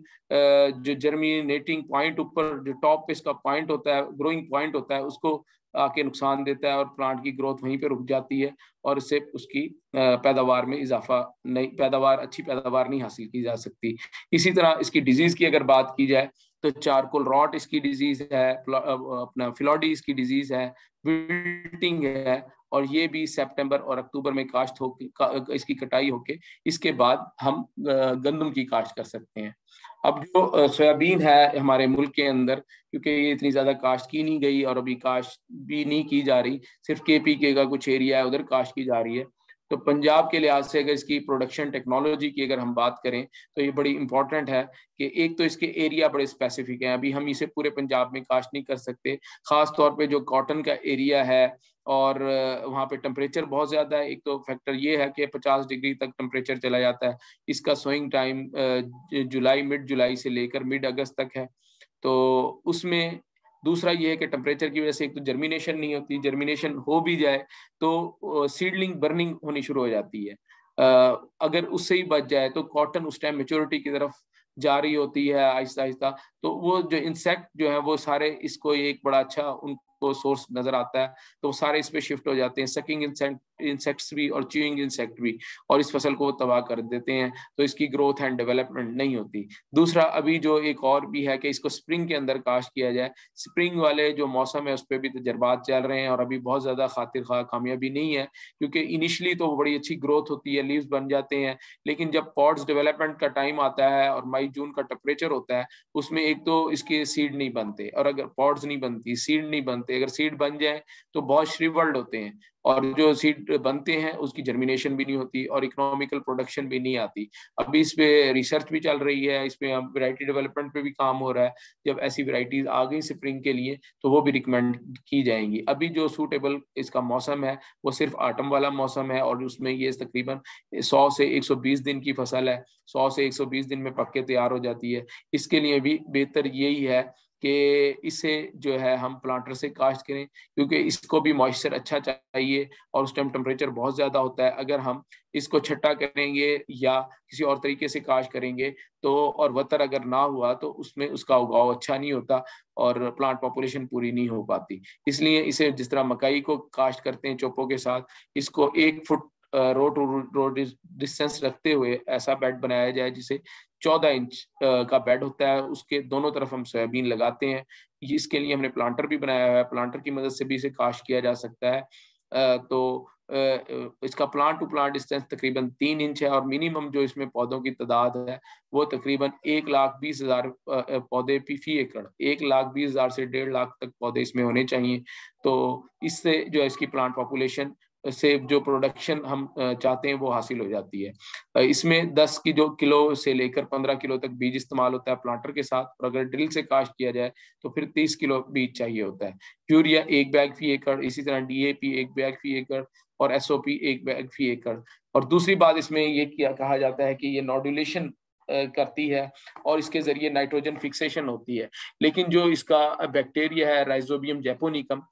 जो जर्मिनेटिंग पॉइंट ऊपर जो टॉप पे इसका पॉइंट होता है, ग्रोइंग पॉइंट होता है, उसको आके नुकसान देता है और प्लांट की ग्रोथ वहीं पे रुक जाती है और इससे उसकी पैदावार में इजाफा नहीं पैदावार अच्छी पैदावार नहीं हासिल की जा सकती। इसी तरह इसकी डिजीज़ की अगर बात की जाए तो चारकोल रॉट इसकी डिजीज़ है, अपना फिलॉडी इसकी डिजीज़ है, विल्टिंग है और ये भी सितंबर और अक्टूबर में काश्त हो इसकी कटाई होके इसके बाद हम गंदम की काश्त कर सकते हैं। अब जो सोयाबीन है हमारे मुल्क के अंदर, क्योंकि ये इतनी ज़्यादा काश्त की नहीं गई और अभी काश्त भी नहीं की जा रही, सिर्फ के पी के का कुछ एरिया है उधर काश्त की जा रही है। तो पंजाब के लिहाज से अगर इसकी प्रोडक्शन टेक्नोलॉजी की अगर हम बात करें तो ये बड़ी इंपॉर्टेंट है कि एक तो इसके एरिया बड़े स्पेसिफिक हैं, अभी हम इसे पूरे पंजाब में काश्त नहीं कर सकते। ख़ास तौर पे जो कॉटन का एरिया है और वहाँ पे टेम्परेचर बहुत ज़्यादा है। एक तो फैक्टर ये है कि पचास डिग्री तक टेम्परेचर चला जाता है। इसका सोइंग टाइम जुलाई मिड जुलाई से लेकर मिड अगस्त तक है। तो उसमें दूसरा ये है कि टेम्परेचर की वजह से एक तो जर्मिनेशन नहीं होती, जर्मिनेशन हो भी जाए तो सीडलिंग बर्निंग होनी शुरू हो जाती है। अगर उससे ही बच जाए तो कॉटन उस टाइम मेच्योरिटी की तरफ जा रही होती है आहिस्ता आहिस्ता, तो वो जो इंसेक्ट जो है वो सारे इसको एक बड़ा अच्छा उनको सोर्स नजर आता है तो वो सारे इस पे शिफ्ट हो जाते हैं, सकिंग इंसेक्ट्स भी और च्यूइंग इंसेक्ट भी, और इस फसल को तबाह कर देते हैं। तो इसकी ग्रोथ एंड डेवलपमेंट नहीं होती। दूसरा अभी जो एक और भी है कि इसको स्प्रिंग के अंदर काश्त किया जाए। स्प्रिंग वाले जो मौसम है उस पर भी तजर्बात चल रहे हैं और अभी बहुत ज़्यादा खातिर खा कामयाबी नहीं है, क्योंकि इनिशली तो बड़ी अच्छी ग्रोथ होती है, लीव्स बन जाते हैं, लेकिन जब पॉड्स डेवलपमेंट का टाइम आता है और मई जून का टेम्परेचर होता है उसमें एक तो इसके सीड नहीं बनते, और अगर पॉड्स नहीं बनती, सीड नहीं बनते, अगर सीड बन जाए तो बहुत श्रिवल्ड होते हैं और जो सीड बनते हैं उसकी जर्मिनेशन भी नहीं होती और इकोनॉमिकल प्रोडक्शन भी नहीं आती। अभी इस पे रिसर्च भी चल रही है, इस पे वैरायटी डेवलपमेंट पे भी काम हो रहा है। जब ऐसी वैरायटीज आ गई स्प्रिंग के लिए तो वो भी रिकमेंड की जाएंगी। अभी जो सूटेबल इसका मौसम है वो सिर्फ आटम वाला मौसम है और उसमें ये तकरीबन सौ से एक सौ बीस दिन की फसल है, सौ से एक सौ बीस दिन में पक के तैयार हो जाती है। इसके लिए भी बेहतर यही है कि इसे जो है हम प्लांटर से काश्त करें, क्योंकि इसको भी मॉइस्चर अच्छा चाहिए और उस टाइम टेम्परेचर बहुत ज़्यादा होता है। अगर हम इसको छट्टा करेंगे या किसी और तरीके से काश्त करेंगे तो और वतर अगर ना हुआ तो उसमें उसका उगाव अच्छा नहीं होता और प्लांट पॉपुलेशन पूरी नहीं हो पाती। इसलिए इसे जिस तरह मकई को काश्त करते हैं चोपों के साथ, इसको एक foot row to row distance रखते हुए ऐसा बेड बनाया जाए जिसे चौदह इंच का बेड होता है, उसके दोनों तरफ हम सोयाबीन लगाते हैं। इसके लिए हमने प्लांटर भी बनाया हुआ है, प्लांटर की मदद से भी इसे काश्त किया जा सकता है। तो इसका प्लांट टू प्लांट डिस्टेंस तकरीबन तीन इंच है और मिनिमम जो इसमें पौधों की तादाद है वो तकरीबन एक लाख बीस हजार पौधे फी एकड़, एक लाख बीस हजार से डेढ़ लाख तक पौधे इसमें होने चाहिए। तो इससे जो है इसकी प्लांट पॉपुलेशन से जो प्रोडक्शन हम चाहते हैं वो हासिल हो जाती है। इसमें दस की जो किलो से लेकर पंद्रह किलो तक बीज इस्तेमाल होता है प्लांटर के साथ, और अगर ड्रिल से काश्त किया जाए तो फिर तीस किलो बीज चाहिए होता है। यूरिया एक बैग फी एकड़, इसी तरह डीएपी एक बैग फी एकड़ और एसओपी एक बैग फी एकड़। और दूसरी बात इसमें ये किया कहा जाता है कि ये नॉड्यूलेशन करती है और इसके जरिए नाइट्रोजन फिक्सेशन होती है। लेकिन जो इसका बैक्टीरिया है राइजोबियम जैपोनिकम,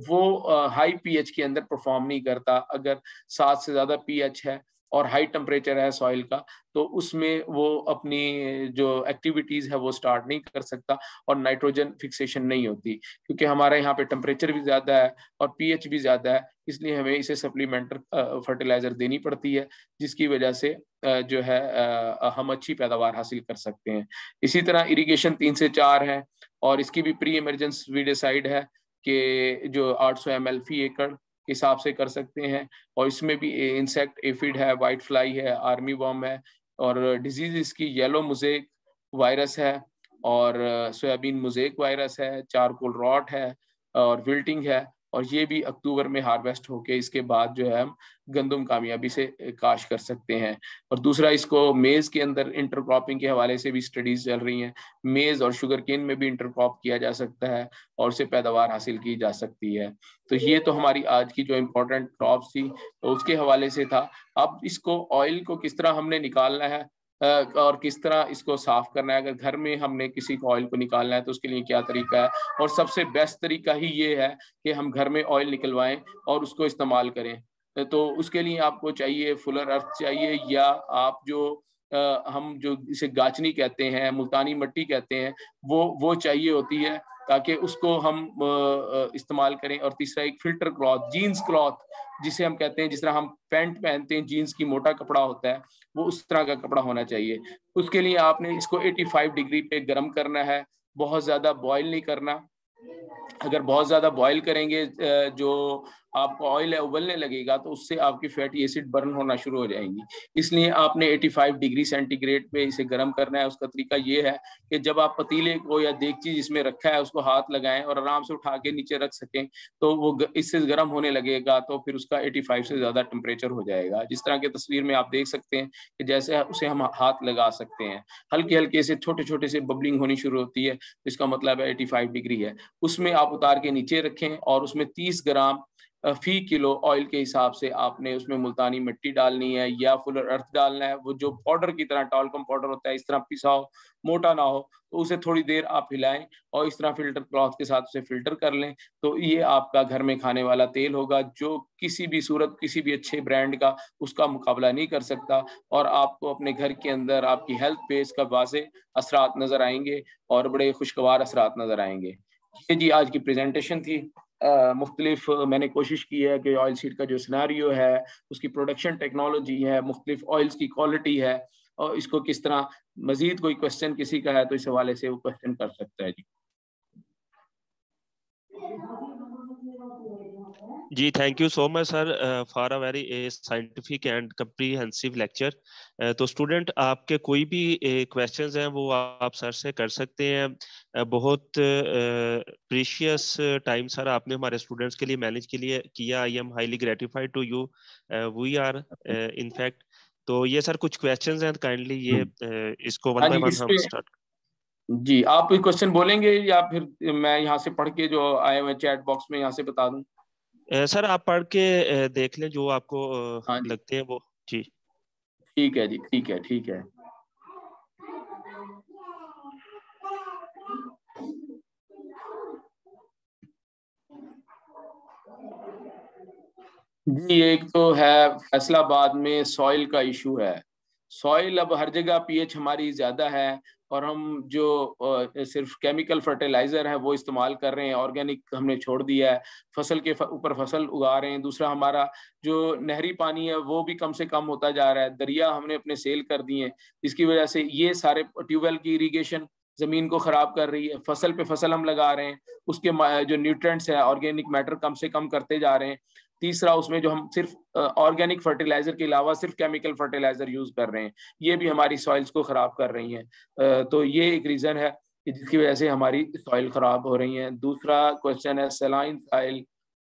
वो हाई पीएच के अंदर परफॉर्म नहीं करता। अगर सात से ज्यादा पीएच है और हाई टेम्परेचर है सॉइल का, तो उसमें वो अपनी जो एक्टिविटीज है वो स्टार्ट नहीं कर सकता और नाइट्रोजन फिक्सेशन नहीं होती, क्योंकि हमारे यहाँ पे टेम्परेचर भी ज्यादा है और पीएच भी ज्यादा है। इसलिए हमें इसे सप्लीमेंटर फर्टिलाइजर देनी पड़ती है, जिसकी वजह से जो है हम अच्छी पैदावार हासिल कर सकते हैं। इसी तरह इरिगेशन तीन से चार है और इसकी भी प्री इमरजेंस वीडिसाइड है कि जो आठ सौ एम एल फी एकड़ हिसाब से कर सकते हैं। और इसमें भी इंसेक्ट एफिड है, वाइट फ्लाई है, आर्मी वॉर्म है और डिजीज इसकी येलो मोज़ेक वायरस है और सोयाबीन मोज़ेक वायरस है, चारकोल रॉट है और विल्टिंग है। और ये भी अक्टूबर में हार्वेस्ट होके इसके बाद जो है हम गंदम कामयाबी से काश्त कर सकते हैं। और दूसरा, इसको मेज़ के अंदर इंटरक्रॉपिंग के हवाले से भी स्टडीज चल रही हैं। मेज़ और शुगर केन में भी इंटरक्रॉप किया जा सकता है और उससे पैदावार हासिल की जा सकती है। तो ये तो हमारी आज की जो इम्पोर्टेंट क्रॉप्स थी तो उसके हवाले से था। अब इसको ऑयल को किस तरह हमने निकालना है और किस तरह इसको साफ करना है, अगर घर में हमने किसी को ऑयल को निकालना है तो उसके लिए क्या तरीका है। और सबसे बेस्ट तरीका ही ये है कि हम घर में ऑयल निकलवाएं और उसको इस्तेमाल करें। तो उसके लिए आपको चाहिए फुलर अर्थ चाहिए, या आप जो आ, हम जो इसे गाचनी कहते हैं, मुल्तानी मिट्टी कहते हैं, वो वो चाहिए होती है ताकि उसको हम इस्तेमाल करें। और तीसरा एक फिल्टर क्लॉथ, जीन्स क्लॉथ जिसे हम कहते हैं, जिस तरह हम पैंट पहनते हैं जीन्स की, मोटा कपड़ा होता है, वो उस तरह का कपड़ा होना चाहिए। उसके लिए आपने इसको पचासी डिग्री पे गर्म करना है, बहुत ज्यादा बॉयल नहीं करना। अगर बहुत ज्यादा बॉयल करेंगे जो आपको ऑयल है उबलने लगेगा तो उससे आपकी फैटी एसिड बर्न होना शुरू हो जाएंगी। इसलिए आपने पचासी डिग्री सेंटीग्रेड पे इसे गर्म करना है। उसका तरीका ये है कि जब आप पतीले को या देगची जिसमें रखा है उसको हाथ लगाएं और आराम से उठा के नीचे रख सकें तो वो इससे गर्म होने लगेगा, तो फिर उसका पचासी से ज्यादा टेम्परेचर हो जाएगा। जिस तरह की तस्वीर में आप देख सकते हैं कि जैसे उसे हम हाथ लगा सकते हैं, हल्के हल्के से छोटे छोटे से बबलिंग होनी शुरू होती है, तो इसका मतलब है पचासी डिग्री है। उसमें आप उतार के नीचे रखें और उसमें तीस ग्राम फी किलो ऑयल के हिसाब से आपने उसमें मुल्तानी मिट्टी डालनी है या फुलर अर्थ डालना है। वो जो पाउडर की तरह टॉल्कम पाउडर होता है, इस तरह पिसा हो, मोटा ना हो, तो उसे थोड़ी देर आप हिलाएं और इस तरह फिल्टर क्लॉथ के साथ उसे फिल्टर कर लें। तो ये आपका घर में खाने वाला तेल होगा जो किसी भी सूरत, किसी भी अच्छे ब्रांड का उसका मुकाबला नहीं कर सकता। और आपको अपने घर के अंदर आपकी हेल्थ पे इसका वाज़े असरात नजर आएंगे और बड़े खुशगवार असरात नजर आएंगे। ये जी आज की प्रेजेंटेशन थी। Uh, मुख्तलिफ मैंने कोशिश की है कि ऑयल सीड का जो सिनेरियो है, उसकी प्रोडक्शन टेक्नोलॉजी है, मुख्तलिफ ऑयल्स की क्वालिटी है, और इसको किस तरह, मजीद कोई क्वेश्चन किसी का है तो इस हवाले से वो क्वेश्चन कर सकता है जी। जी, thank you so much sir for a very scientific and comprehensive lecture. तो स्टूडेंट, आपके कोई भी क्वेश्चंस हैं वो आप सर से कर सकते हैं। uh, बहुत प्रीशियस uh, टाइम सर आपने हमारे स्टूडेंट्स के लिए मैनेज के लिए किया। I am highly gratified to you, we are in fact. तो ये सर कुछ क्वेश्चंस हैं, काइंडली ये uh, इसको वन बाय वन हम स्टार्ट। जी, आप क्वेश्चन बोलेंगे या फिर मैं यहाँ से पढ़ के जो आए हुए चैट बॉक्स में यहाँ से बता दूं? सर आप पढ़ के देख लें जो आपको हाँ लगते हैं वो। जी ठीक है जी, ठीक है ठीक है। जी, एक तो है फैसलाबाद में सॉइल का इशू है। सॉइल अब हर जगह पीएच हमारी ज़्यादा है और हम जो अ, सिर्फ केमिकल फर्टिलाइज़र है वो इस्तेमाल कर रहे हैं, ऑर्गेनिक हमने छोड़ दिया है, फसल के ऊपर फसल उगा रहे हैं। दूसरा हमारा जो नहरी पानी है वो भी कम से कम होता जा रहा है, दरिया हमने अपने सेल कर दिए हैं, जिसकी वजह से ये सारे ट्यूबवेल की इरिगेशन ज़मीन को ख़राब कर रही है। फसल पे फसल हम लगा रहे हैं, उसके जो न्यूट्रिएंट्स है, ऑर्गेनिक मैटर कम से कम करते जा रहे हैं। तीसरा उसमें जो हम सिर्फ ऑर्गेनिक फर्टिलाइजर के अलावा सिर्फ केमिकल फर्टिलाइजर यूज कर रहे हैं, ये भी हमारी सॉइल्स को खराब कर रही हैं। तो ये एक रीजन है कि जिसकी वजह से हमारी सॉइल खराब हो रही है। दूसरा क्वेश्चन है सलाइन सॉइल।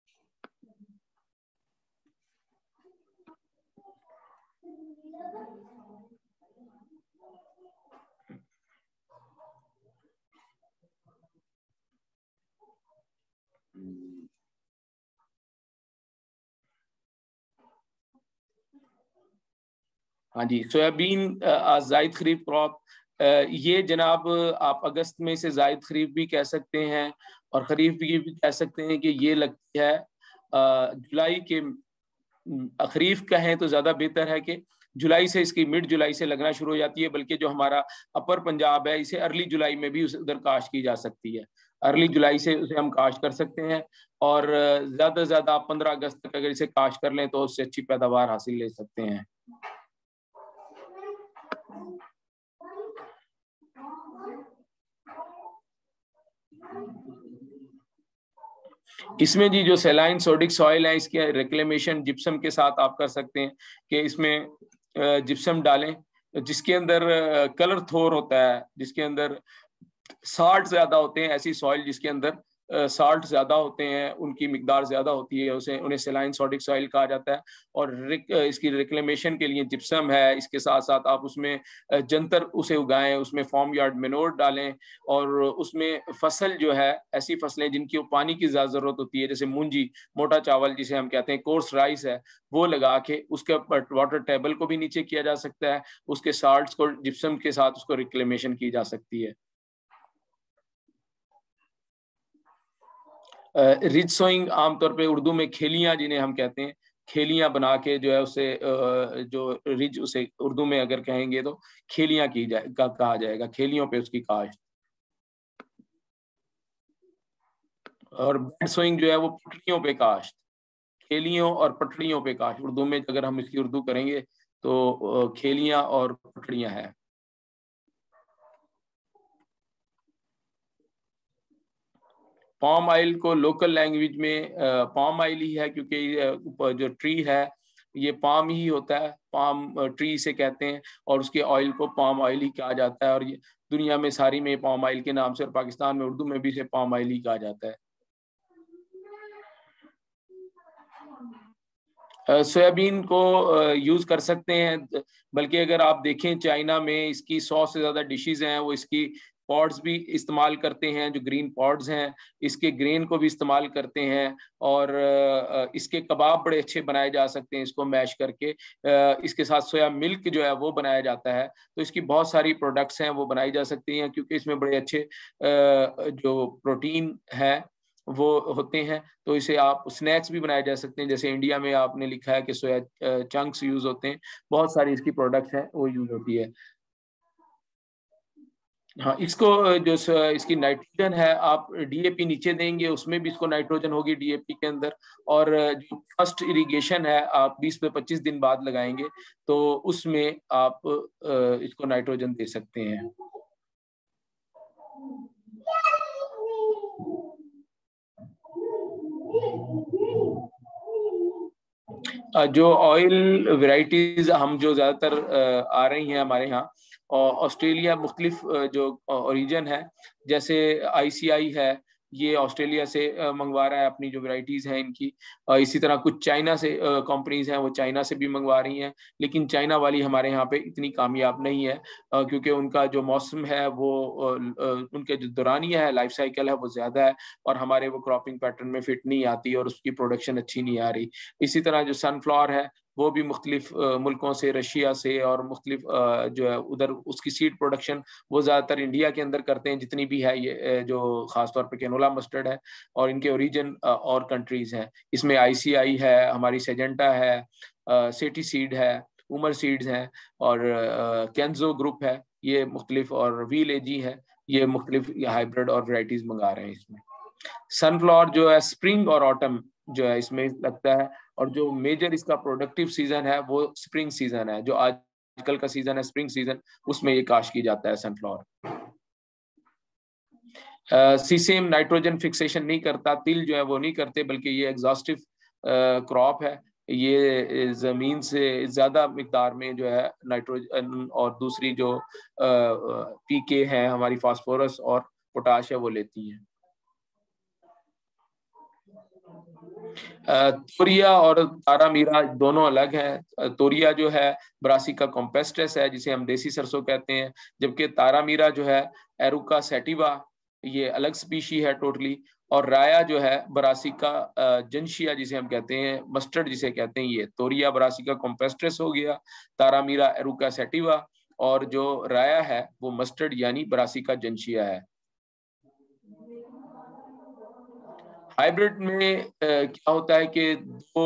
हाँ जी, सोयाबीन जायद खरीफ क्रॉप, ये जनाब आप अगस्त में से जायद खरीफ भी कह सकते हैं और खरीफ भी कह सकते हैं कि ये लगती है जुलाई के, खरीफ कहें तो ज़्यादा बेहतर है कि जुलाई से, इसकी मिड जुलाई से लगना शुरू हो जाती है, बल्कि जो हमारा अपर पंजाब है इसे अर्ली जुलाई में भी उधर काश्त की जा सकती है। अर्ली जुलाई से उसे हम काश्त कर सकते हैं और ज़्यादा से ज़्यादा आप पंद्रह अगस्त तक अगर इसे काश्त कर लें तो उससे अच्छी पैदावार हासिल ले सकते हैं। इसमें जी जो सेलाइन सोडिक सॉइल है, इसके रिक्लेमेशन जिप्सम के साथ आप कर सकते हैं कि इसमें जिप्सम डालें जिसके अंदर कलर थोर होता है, जिसके अंदर साल्ट ज्यादा होते हैं। ऐसी सॉइल जिसके अंदर साल्ट ज्यादा होते हैं, उनकी मिकदार ज्यादा होती है, उसे उन्हें सेलाइन सोडिक सॉइल कहा जाता है। और रिक, इसकी रिक्लेमेशन के लिए जिप्सम है, इसके साथ साथ आप उसमें जंतर उसे उगाएं, उसमें फॉर्म यार्ड मेनोर डालें और उसमें फसल जो है, ऐसी फसलें जिनकी पानी की ज्यादा जरूरत होती है, जैसे मूंजी, मोटा चावल जिसे हम कहते हैं, कोर्स राइस है, वो लगा के उसके वाटर टेबल को भी नीचे किया जा सकता है, उसके साल्ट्स को जिप्सम के साथ उसको रिक्लेमेशन की जा सकती है। रिज सोइंग आमतौर पे उर्दू में खेलियां जिन्हें हम कहते हैं, खेलियां बना के जो है उसे जो रिज, उसे उर्दू में अगर कहेंगे तो खेलियां की जाए कहा जाएगा, खेलियों पे उसकी काश्त। और बेड सोइंग जो है वो पटड़ियों पे काश्त, खेलियों और पटड़ियों पे काश्त। उर्दू में अगर हम इसकी उर्दू करेंगे तो खेलियां और पटड़ियां है। पाम ऑयल को लोकल लैंग्वेज में पाम ऑयल ही है, क्योंकि जो ट्री है ये पाम ही होता है, पाम ट्री से कहते हैं और उसके ऑयल को पाम ऑयल ही कहा जाता है। और ये दुनिया में सारी में पाम ऑयल के नाम से, और पाकिस्तान में उर्दू में भी इसे पाम ऑयल ही कहा जाता है। सोयाबीन को यूज कर सकते हैं, बल्कि अगर आप देखें चाइना में इसकी सौ से ज्यादा डिशेज हैं, वो इसकी पॉड्स भी इस्तेमाल करते हैं, जो ग्रीन पॉड्स हैं, इसके ग्रेन को भी इस्तेमाल करते हैं और इसके कबाब बड़े अच्छे बनाए जा सकते हैं इसको मैश करके। इसके साथ सोया मिल्क जो है वो बनाया जाता है, तो इसकी बहुत सारी प्रोडक्ट्स हैं वो बनाई जा सकती हैं, क्योंकि इसमें बड़े अच्छे जो प्रोटीन है वो होते हैं। तो इसे आप स्नैक्स भी बनाए जा सकते हैं, जैसे इंडिया में आपने लिखा है कि सोया चंक्स यूज होते हैं, बहुत सारी इसकी प्रोडक्ट्स हैं वो यूज होती है। हाँ, इसको जो इसकी नाइट्रोजन है, आप डीएपी नीचे देंगे उसमें भी इसको नाइट्रोजन होगी डीएपी के अंदर। और जो फर्स्ट इरिगेशन है आप बीस से पच्चीस दिन बाद लगाएंगे तो उसमें आप इसको नाइट्रोजन दे सकते हैं। जो ऑयल वेराइटीज हम जो ज़्यादातर आ रही हैं हमारे यहाँ, ऑस्ट्रेलिया मुख्तलिफ जो ओरिजिन है, जैसे आईसीआई है, ये ऑस्ट्रेलिया से मंगवा रहा है अपनी जो वेराइटीज़ हैं इनकी। इसी तरह कुछ चाइना से कंपनीज हैं, वो चाइना से भी मंगवा रही हैं, लेकिन चाइना वाली हमारे यहाँ पे इतनी कामयाब नहीं है, क्योंकि उनका जो मौसम है वो, उनके जो दौरानिया है, लाइफ साइकिल है, वो ज़्यादा है और हमारे वो क्रॉपिंग पैटर्न में फिट नहीं आती और उसकी प्रोडक्शन अच्छी नहीं आ रही। इसी तरह जो सनफ्लावर है वो भी मुख्तलिफ मुल्कों से, रशिया से और मुख्तलिफ जो है उधर उसकी सीड प्रोडक्शन वो ज़्यादातर इंडिया के अंदर करते हैं जितनी भी है ये, जो ख़ासतौर पे कैनोला मस्टर्ड है, और इनके ओरिजिन और कंट्रीज़ हैं। इसमें आई सी आई है, हमारी सेजेंटा है, सेटी सीड है, उमर सीड्स हैं और कैंजो ग्रुप है, ये मुख्तलिफ, और व्हील एजी है, ये मुख्तलिफ हाइब्रिड और वैरायटीज़ मंगा रहे हैं इसमें। सनफ्लावर जो है स्प्रिंग और ऑटम जो है इसमें लगता है, और जो मेजर इसका प्रोडक्टिव सीजन है वो स्प्रिंग सीजन है, जो आजकल का सीजन है स्प्रिंग सीजन, उसमें ये काश की जाता है सनफ्लावर। सीसेम नाइट्रोजन फिक्सेशन नहीं करता, तिल जो है वो नहीं करते, बल्कि ये एग्जॉस्टिव क्रॉप है, ये जमीन से ज्यादा मिकदार में जो है नाइट्रोजन और दूसरी जो पीके हैं हमारी फास्फोरस और पोटाश है वो लेती हैं। तोरिया और तारामीरा दोनों अलग हैं। तोरिया जो है ब्रासिका कॉम्पेस्टस है जिसे हम देसी सरसों कहते हैं, जबकि तारामीरा जो है एरुका सैटिवा, ये अलग स्पीशी है टोटली। और राया जो है ब्रासिका जंशिया जिसे हम कहते हैं, मस्टर्ड जिसे कहते हैं, ये तोरिया ब्रासिका कॉम्पेस्टस हो गया, तारामीरा एरुका सैटिवा, और जो राया है वो मस्टर्ड यानी ब्रासिका जंशिया है। हाइब्रिड में आ, क्या होता है कि दो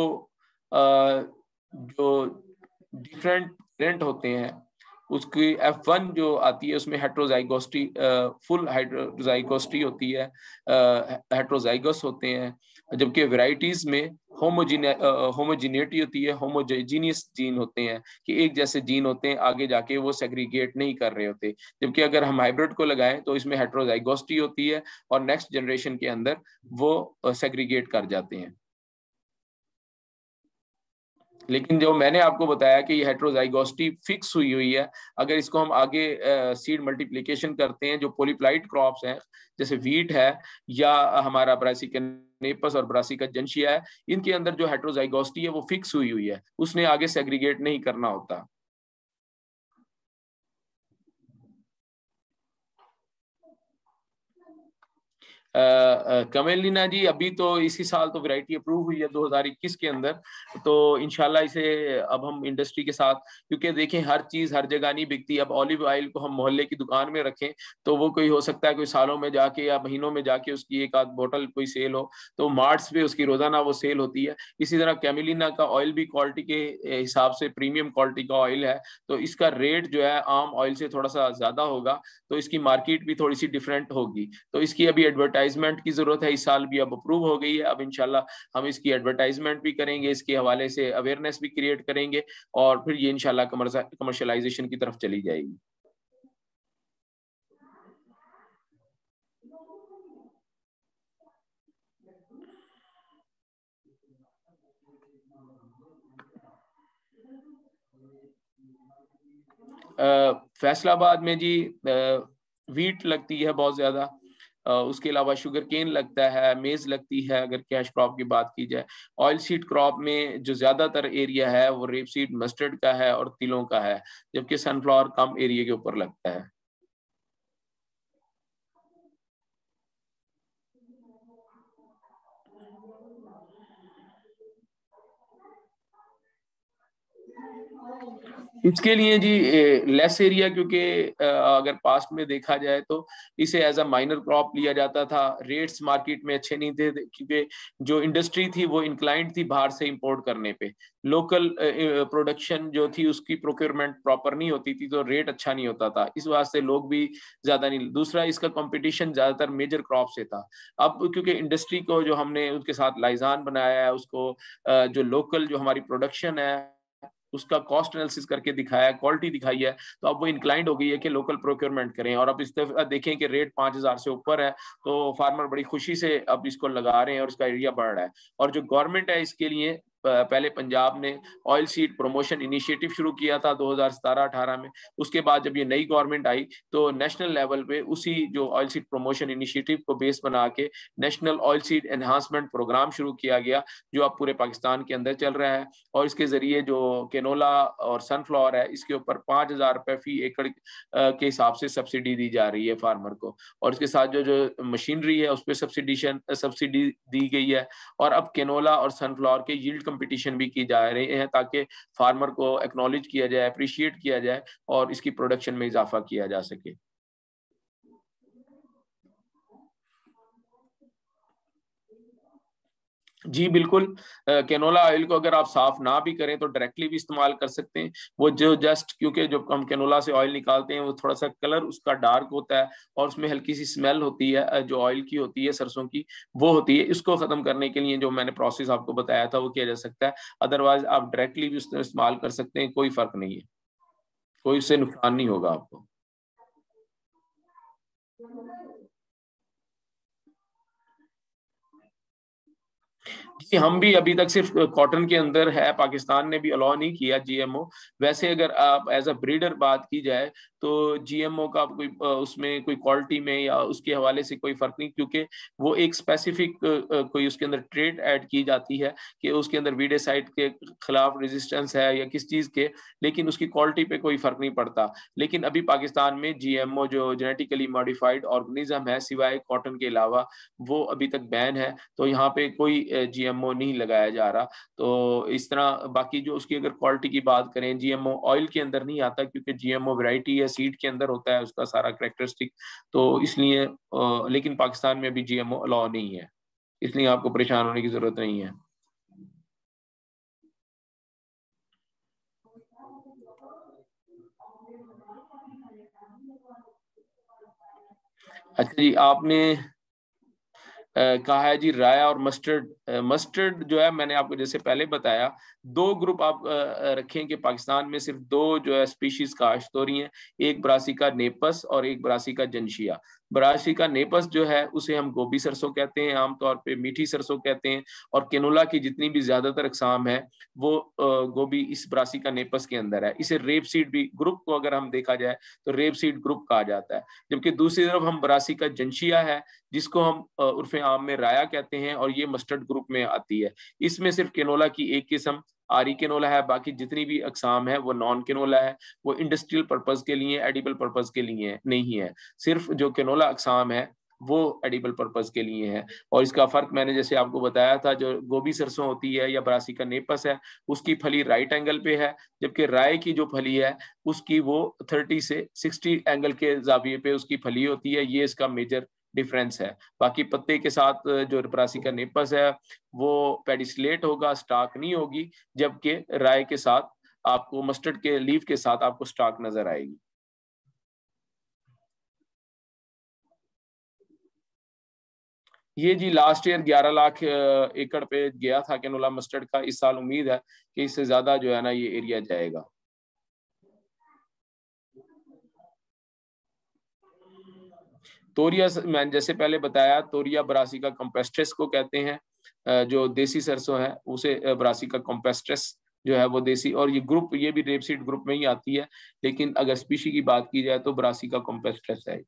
जो डिफरेंट वेरिएंट होते हैं, उसकी एफ वन जो आती है उसमें हेट्रोजाइगोस्टी, फुल हेट्रोजाइगोस्टी होती है, हेट्रोजाइगस होते हैं, जबकि वैरायटीज में होमोजीने होमोजीनिटी होती है, होमोजेनियस जीन होते हैं कि एक जैसे जीन होते हैं, आगे जाके वो सेग्रीगेट नहीं कर रहे होते। जबकि अगर हम हाइब्रिड को लगाएं तो इसमें हेट्रोजाइगोस्टी होती है और नेक्स्ट जनरेशन के अंदर वो सेग्रीगेट कर जाते हैं। लेकिन जो मैंने आपको बताया कि ये हेट्रोजाइगोस्टी फिक्स हुई हुई है, अगर इसको हम आगे सीड मल्टीप्लिकेशन करते हैं, जो पॉलीप्लाइड क्रॉप्स हैं जैसे वीट है या हमारा ब्रासिका नेपस और ब्रासिका जंशिया है, इनके अंदर जो हेट्रोजाइगोस्टी है वो फिक्स हुई हुई है, उसने आगे सेग्रीगेट नहीं करना होता। कमेलिना जी अभी तो इसी साल तो वैरायटी अप्रूव हुई है दो हज़ार इक्कीस के अंदर, तो इंशाल्लाह इसे अब हम इंडस्ट्री के साथ, क्योंकि देखें हर चीज़ हर जगह नहीं बिकती। अब ऑलिव ऑयल को हम मोहल्ले की दुकान में रखें तो वो कोई हो सकता है कोई सालों में जाके या महीनों में जाके उसकी एक आध बोतल कोई सेल हो, तो मार्ट्स पे उसकी रोजाना वो सेल होती है। इसी तरह कैमिलिना का ऑयल भी क्वालिटी के हिसाब से प्रीमियम क्वालिटी का ऑयल है, तो इसका रेट जो है आम ऑयल से थोड़ा सा ज्यादा होगा, तो इसकी मार्केट भी थोड़ी सी डिफरेंट होगी। तो इसकी अभी एडवर्टाइजमेंट की जरूरत है, इस साल भी अब अप्रूव हो गई है, अब इंशाल्लाह हम इसकी एडवर्टाइजमेंट भी करेंगे, इसके हवाले से अवेयरनेस भी क्रिएट करेंगे और फिर ये इंशाल्लाह कमर्शियलाइजेशन की तरफ चली जाएगी। फैसलाबाद में जी वीट लगती है बहुत ज्यादा, उसके अलावा शुगर केन लगता है, मेज लगती है अगर कैश क्रॉप की बात की जाए। ऑयल सीड क्रॉप में जो ज्यादातर एरिया है वो रेप सीड मस्टर्ड का है और तिलों का है, जबकि सनफ्लावर कम एरिया के ऊपर लगता है। इसके लिए जी लेस एरिया, क्योंकि अगर पास्ट में देखा जाए तो इसे एज अ माइनर क्रॉप लिया जाता था, रेट्स मार्केट में अच्छे नहीं थे क्योंकि जो इंडस्ट्री थी वो इंक्लाइंड थी बाहर से इंपोर्ट करने पे, लोकल प्रोडक्शन जो थी उसकी प्रोक्योरमेंट प्रॉपर नहीं होती थी, तो रेट अच्छा नहीं होता था, इस वास्ते लोग भी ज्यादा नहीं। दूसरा इसका कंपटीशन ज्यादातर मेजर क्रॉप से था। अब क्योंकि इंडस्ट्री को जो हमने उसके साथ लाइजान बनाया है, उसको जो लोकल जो हमारी प्रोडक्शन है उसका कॉस्ट एनालिसिस करके दिखाया है, क्वालिटी दिखाई है, तो अब वो इंक्लाइंड हो गई है कि लोकल प्रोक्योरमेंट करें। और अब इस दफा देखें कि रेट पांच हजार से ऊपर है, तो फार्मर बड़ी खुशी से अब इसको लगा रहे हैं और इसका एरिया बढ़ रहा है। और जो गवर्नमेंट है इसके लिए पहले पंजाब ने ऑयल सीड प्रमोशन इनिशिएटिव शुरू किया था दो हज़ार सत्रह अठारह में, उसके बाद जब ये नई गवर्नमेंट आई तो नेशनल लेवल पे उसी जो ऑयल सीड प्रमोशन इनिशिएटिव को बेस बना के national oilseed enhancement programme शुरू किया गया, जो अब पूरे पाकिस्तान के अंदर चल रहा है। और इसके जरिए जो कैनोला और सनफ्लावर है इसके ऊपर पाँच हजार रुपये फी एकड़ के हिसाब से सब्सिडी दी जा रही है फार्मर को, और इसके साथ जो जो मशीनरी है उस पर सब्सिडीशन सब्सिडी दी गई है। और अब कैनोला और सनफ्लावर के यील्ड कंपटीशन भी की जा रही है ताकि फार्मर को एक्नॉलेज किया जाए, अप्रिशिएट किया जाए और इसकी प्रोडक्शन में इजाफा किया जा सके। जी बिल्कुल, कैनोला ऑयल को अगर आप साफ ना भी करें तो डायरेक्टली भी इस्तेमाल कर सकते हैं। वो जो जस्ट क्योंकि जब हम कैनोला से ऑयल निकालते हैं वो थोड़ा सा कलर उसका डार्क होता है और उसमें हल्की सी स्मेल होती है जो ऑयल की होती है, सरसों की वो होती है। इसको खत्म करने के लिए जो मैंने प्रोसेस आपको बताया था वो किया जा सकता है। अदरवाइज आप डायरेक्टली भी इस्तेमाल कर सकते हैं, कोई फर्क नहीं है, कोई उससे नुकसान नहीं होगा आपको। जी, हम भी अभी तक सिर्फ कॉटन के अंदर है, पाकिस्तान ने भी अलाउ नहीं किया जीएमओ। वैसे अगर आप एज अ ब्रीडर बात की जाए तो जीएमओ का कोई उसमें कोई क्वालिटी में या उसके हवाले से कोई फर्क नहीं, क्योंकि वो एक स्पेसिफिक कोई उसके अंदर ट्रेड ऐड की जाती है कि उसके अंदर वीडिसाइड के खिलाफ रेजिस्टेंस है या किस चीज़ के, लेकिन उसकी क्वालिटी पे कोई फर्क नहीं पड़ता। लेकिन अभी पाकिस्तान में जीएमओ जो जेनेटिकली मॉडिफाइड ऑर्गेनिज्म है सिवाय कॉटन के अलावा वो अभी तक बैन है, तो यहाँ पे कोई जीएमओ नहीं लगाया जा रहा। तो इस तरह बाकी जो उसकी अगर क्वालिटी की बात करें, जीएमओ ऑयल के अंदर नहीं आता क्योंकि जीएमओ वैरायटी या सीड के अंदर होता है उसका सारा कैरेक्टरिस्टिक, तो इसलिए लेकिन पाकिस्तान में अभी जीएमओ अलाउ नहीं है, इसलिए आपको परेशान होने की जरूरत नहीं है। अच्छा जी, आपने कहा है जी राया और मस्टर्ड। मस्टर्ड जो है मैंने आपको जैसे पहले बताया, दो ग्रुप आप रखें कि पाकिस्तान में सिर्फ दो जो है स्पीशीज काश्त हो रही हैं, एक ब्रासिका नेपस और एक ब्रासिका जनशिया। ब्रासिका नेपस जो है उसे हम गोभी सरसों कहते हैं, आमतौर पे मीठी सरसों कहते हैं, और केनोला की जितनी भी ज्यादातर अकसाम है वो गोभी इस ब्रासिका नेपस के अंदर है। इसे रेप सीड भी ग्रुप को अगर हम देखा जाए तो रेप सीड ग्रुप कहा जाता है। जबकि दूसरी तरफ हम ब्रासिका जनशिया है जिसको हम उर्फ आम में राया कहते हैं और ये मस्टर्ड ग्रुप में आती है। इसमें सिर्फ केनोला की एक किस्म आरी केनोला है, बाकी जितनी भी अकसाम है वो नॉन केनोला है, वो इंडस्ट्रियल पर्पज के लिए, एडिबल पर्पज के लिए नहीं है। सिर्फ जो केनोला अकसाम है वो एडिबल पर्पज के लिए है। और इसका फर्क मैंने जैसे आपको बताया था, जो गोभी सरसों होती है या ब्रासिका नेपस है उसकी फली राइट एंगल पे है, जबकि राय की जो फली है उसकी वो थर्टी से सिक्सटी एंगल के जाविये पे उसकी फली होती है। ये इसका मेजर डिफरेंस है। बाकी पत्ते के साथ जो ब्रासिका नेपस है वो पेडिसलेट होगा, स्टाक नहीं होगी, जबकि राय के साथ आपको मस्टर्ड के लीफ के साथ आपको स्टाक नजर आएगी। ये जी लास्ट ईयर ग्यारह लाख एकड़ पे गया था कैनोला मस्टर्ड का। इस साल उम्मीद है कि इससे ज्यादा जो है ना ये एरिया जाएगा। तोरिया मैंने जैसे पहले बताया, तोरिया ब्रासिका कॉम्पेस्ट्रेस को कहते हैं, जो देसी सरसों है उसे ब्रासिका कॉम्पेस्ट्रेस जो है वो देसी, और ये ग्रुप ये भी रेपसीड ग्रुप में ही आती है, लेकिन अगर स्पीशी की बात की जाए तो ब्रासिका कॉम्पेस्ट्रेस है।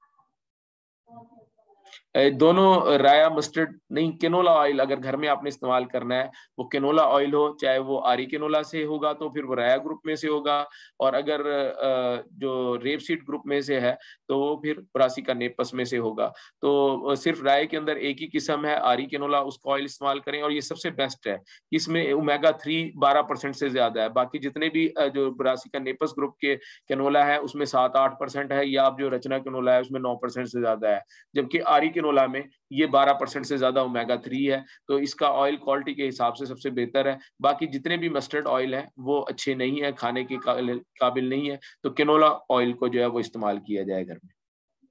दोनों राया मस्टर्ड नहीं, केनोला ऑयल अगर घर में आपने इस्तेमाल करना है वो केनोला ऑयल हो, चाहे वो आरी केनोला से होगा तो फिर वो राया ग्रुप में से होगा, और अगर जो रेपसीड ग्रुप में से है तो वो फिर ब्रासिका नेपस में से होगा। तो सिर्फ राय के अंदर एक ही किस्म है आरी केनोला, उसका ऑयल इस्तेमाल करें और ये सबसे बेस्ट है। इसमें ओमेगा थ्री बारह परसेंट से ज्यादा है। बाकी जितने भी जो ब्रासिका नेपस ग्रुप के केनोला है उसमें सात आठ परसेंट है, या आप जो रचना केनोला है उसमें नौ परसेंट से ज्यादा है, जबकि आरी केनोला में ये बारह परसेंट से ज्यादा ओमेगा थ्री है। तो इसका ऑयल क्वालिटी के हिसाब से सबसे बेहतर है। बाकी जितने भी मस्टर्ड ऑयल है वो अच्छे नहीं है, खाने के काबिल नहीं है, तो केनोला ऑयल को जो है वो इस्तेमाल किया जाए घर में।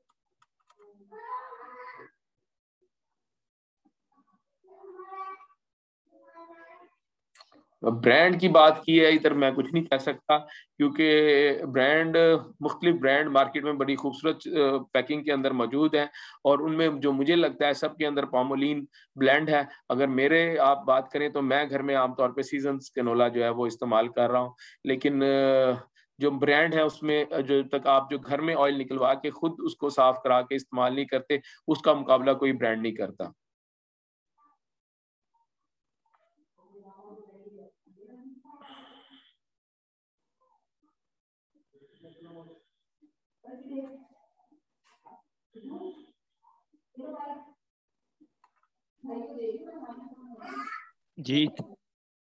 ब्रांड की बात की है इधर मैं कुछ नहीं कह सकता, क्योंकि ब्रांड मुख्तलिफ ब्रांड मार्केट में बड़ी खूबसूरत पैकिंग के अंदर मौजूद है, और उनमें जो मुझे लगता है सबके अंदर पामोलिन ब्लेंड है। अगर मेरे आप बात करें तो मैं घर में आमतौर पे सीजन्स कैनोला जो है वो इस्तेमाल कर रहा हूँ, लेकिन जो ब्रांड है उसमें जो तक आप जो घर में ऑयल निकलवा के खुद उसको साफ करा के इस्तेमाल नहीं करते, उसका मुकाबला कोई ब्रांड नहीं करता। जी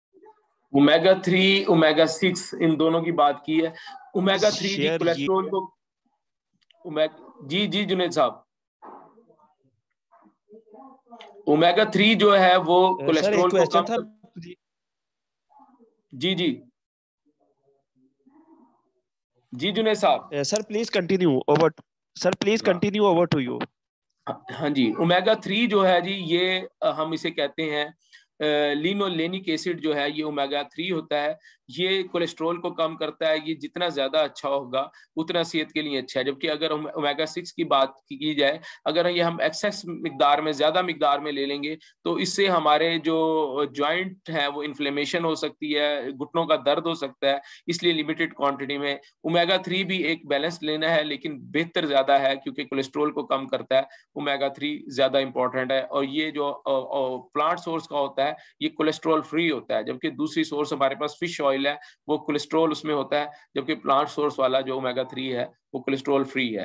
ओमेगा थ्री, ओमेगा सिक्स, इन दोनों की बात की है। ओमेगा थ्री जी कोलेस्ट्रॉल को, ओमेगा जी जी जुनेद साहब, ओमेगा थ्री जो है वो कोलेस्ट्रॉल को कम कर... जी जी जी Juned Sahab. Sir please continue over, sir please continue over to you. हाँ जी, ओमेगा थ्री जो है जी, ये हम इसे कहते हैं लिनोलेनिक एसिड जो है, ये ओमेगा थ्री होता है। ये कोलेस्ट्रॉल को कम करता है। ये जितना ज्यादा अच्छा होगा उतना सेहत के लिए अच्छा है। जबकि अगर ओमेगा सिक्स की बात की जाए, अगर ये हम एक्सेस मिकदार में, ज्यादा मिकदार में ले लेंगे तो इससे हमारे जो जॉइंट है वो इन्फ्लेमेशन हो सकती है, घुटनों का दर्द हो सकता है। इसलिए लिमिटेड क्वांटिटी में ओमेगा थ्री भी एक बैलेंस लेना है, लेकिन बेहतर ज्यादा है क्योंकि कोलेस्ट्रॉल को कम करता है। ओमेगा थ्री ज्यादा इंपॉर्टेंट है। और ये जो प्लांट सोर्स का होता है ये कोलेस्ट्रॉल फ्री होता है, जबकि दूसरी सोर्स हमारे पास फिश ऑयल है, वो कोलेस्ट्रॉल उसमें होता है। जबकि प्लांट सोर्स वाला जो ओमेगा थ्री है वो कोलेस्ट्रॉल फ्री है।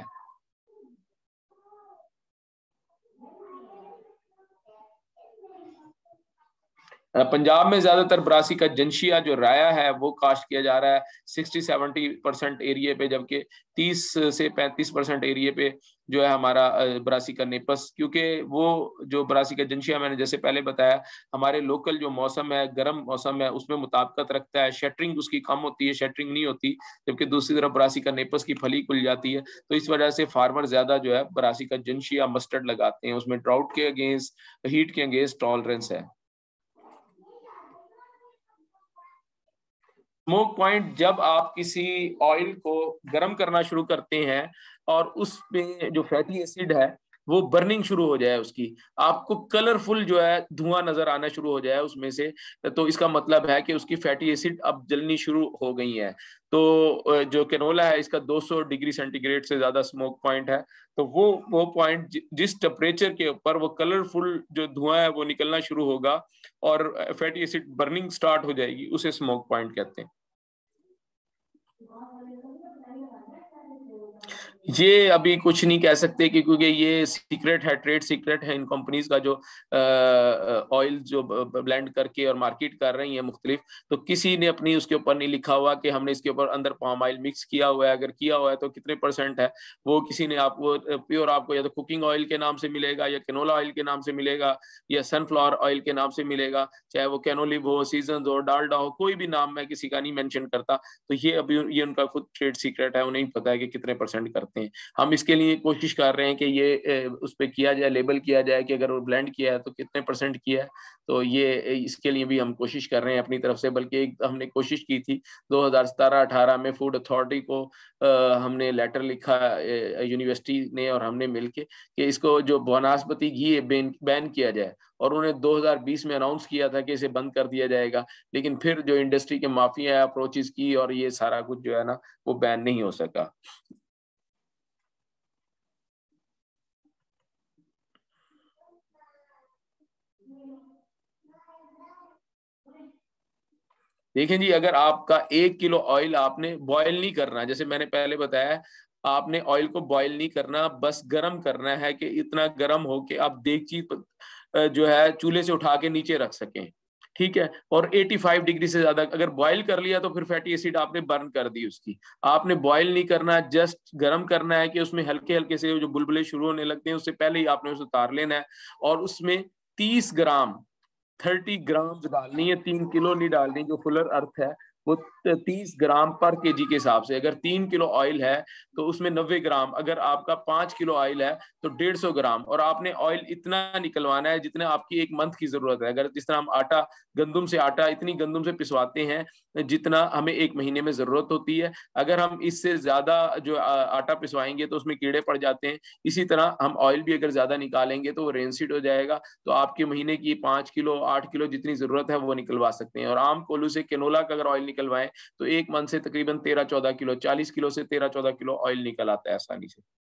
पंजाब में ज्यादातर बरासी का जनशिया जो राया है वो काश्त किया जा रहा है सिक्सटी सेवेंटी परसेंट एरिया पे, जबकि तीस से पैंतीस परसेंट एरिया पे जो है हमारा बरासी का नेपस। क्योंकि वो जो बरासी का जनशिया, मैंने जैसे पहले बताया, हमारे लोकल जो मौसम है, गर्म मौसम है, उसमें मुताबिकत रखता है। शेटरिंग उसकी कम होती है, शेटरिंग नहीं होती। जबकि दूसरी तरफ बरासी का नेपस की फली खुल जाती है। तो इस वजह से फार्मर ज्यादा जो है बरासी का जनशिया मस्टर्ड लगाते हैं। उसमें ड्राउट के अगेंस्ट, हीट के अगेंस्ट टॉलरेंस है। स्मोक पॉइंट, जब आप किसी ऑयल को गर्म करना शुरू करते हैं और उसमें जो फैटी एसिड है वो बर्निंग शुरू हो जाए, उसकी आपको कलरफुल जो है धुआं नजर आना शुरू हो जाए उसमें से, तो इसका मतलब है कि उसकी फैटी एसिड अब जलनी शुरू हो गई है। तो जो कैनोला है इसका दो सौ डिग्री सेंटीग्रेड से ज्यादा स्मोक पॉइंट है। तो वो वो पॉइंट जिस टेम्परेचर के ऊपर वो कलरफुल जो धुआं है वो निकलना शुरू होगा और फैटी एसिड बर्निंग स्टार्ट हो जाएगी, उसे स्मोक पॉइंट कहते हैं। ये अभी कुछ नहीं कह सकते कि क्योंकि ये सीक्रेट है, ट्रेड सीक्रेट है इन कंपनीज का, जो ऑयल जो ब्लेंड करके और मार्केट कर रही है मुख्तलिफ। तो किसी ने अपनी उसके ऊपर नहीं लिखा हुआ कि हमने इसके ऊपर अंदर पाम ऑयल मिक्स किया हुआ है। अगर किया हुआ है तो कितने परसेंट है, वो किसी ने आपको प्योर आपको या तो कुकिंग ऑयल के नाम से मिलेगा, या कैनोला ऑयल के नाम से मिलेगा, या सनफ्लावर ऑयल के नाम से मिलेगा। चाहे वो कैनोलिव हो, सीजन हो, डालडा हो, कोई भी नाम मैं किसी का नहीं मेंशन करता। तो ये अभी ये उनका खुद ट्रेड सीक्रेट है, उन्हें पता है कि कितने परसेंट करते हैं। हम इसके लिए कोशिश कर रहे हैं कि ये उस पर किया जाए, लेबल किया जाए कि अगर वो ब्लेंड किया है तो कितने परसेंट किया है। तो ये इसके लिए भी हम कोशिश कर रहे हैं अपनी तरफ से। बल्कि एक हमने कोशिश की थी दो हज़ार सत्रह अठारह में, फूड अथॉरिटी को आ, हमने लेटर लिखा यूनिवर्सिटी ने और हमने मिलके कि इसको जो वनस्पति घी है बैन बैन किया जाए। और उन्हें दो हज़ार बीस में अनाउंस किया था कि इसे बंद कर दिया जाएगा। लेकिन फिर जो इंडस्ट्री के माफिया अप्रोचेस की और ये सारा कुछ जो है ना वो बैन नहीं हो सका। देखें जी, अगर आपका एक किलो ऑयल आपने बॉयल नहीं करना, जैसे मैंने पहले बताया, आपने ऑयल को बॉयल नहीं करना, बस गर्म करना है कि इतना गर्म हो कि आप देगची जो है चूल्हे से उठा के नीचे रख सकें, ठीक है। और पचासी डिग्री से ज्यादा अगर बॉयल कर लिया तो फिर फैटी एसिड आपने बर्न कर दी उसकी। आपने बॉयल नहीं करना, जस्ट गर्म करना है कि उसमें हल्के हल्के से जो बुलबुले शुरू होने लगते हैं उससे पहले ही आपने उसे उतार लेना है। और उसमें तीस ग्राम थर्टी ग्राम डालनी है, तीन किलो नहीं डालनी। जो फुलर अर्थ है वो तीस ग्राम पर केजी के हिसाब से। अगर तीन किलो ऑयल है तो उसमें नब्बे ग्राम, अगर आपका पांच किलो ऑयल है तो डेढ़ सौ ग्राम। और आपने ऑयल इतना निकलवाना है जितना आपकी एक मंथ की जरूरत है। अगर जिस तरह हम आटा, गंदुम से आटा इतनी गंदुम से पिसवाते हैं जितना हमें एक महीने में जरूरत होती है। अगर हम इससे ज्यादा जो आटा पिसवाएंगे तो उसमें कीड़े पड़ जाते हैं। इसी तरह हम ऑयल भी अगर ज्यादा निकालेंगे तो वो रेनसीड हो जाएगा। तो आपके महीने की पांच किलो आठ किलो जितनी जरूरत है वो निकलवा सकते हैं। और आम कोल्हू से कैनोला का अगर ऑयल निकलवाएं तो एक मन से तकरीबन तेरह चौदह किलो, चालीस किलो से तेरह चौदह किलो ऑयल निकल आता है आसानी से।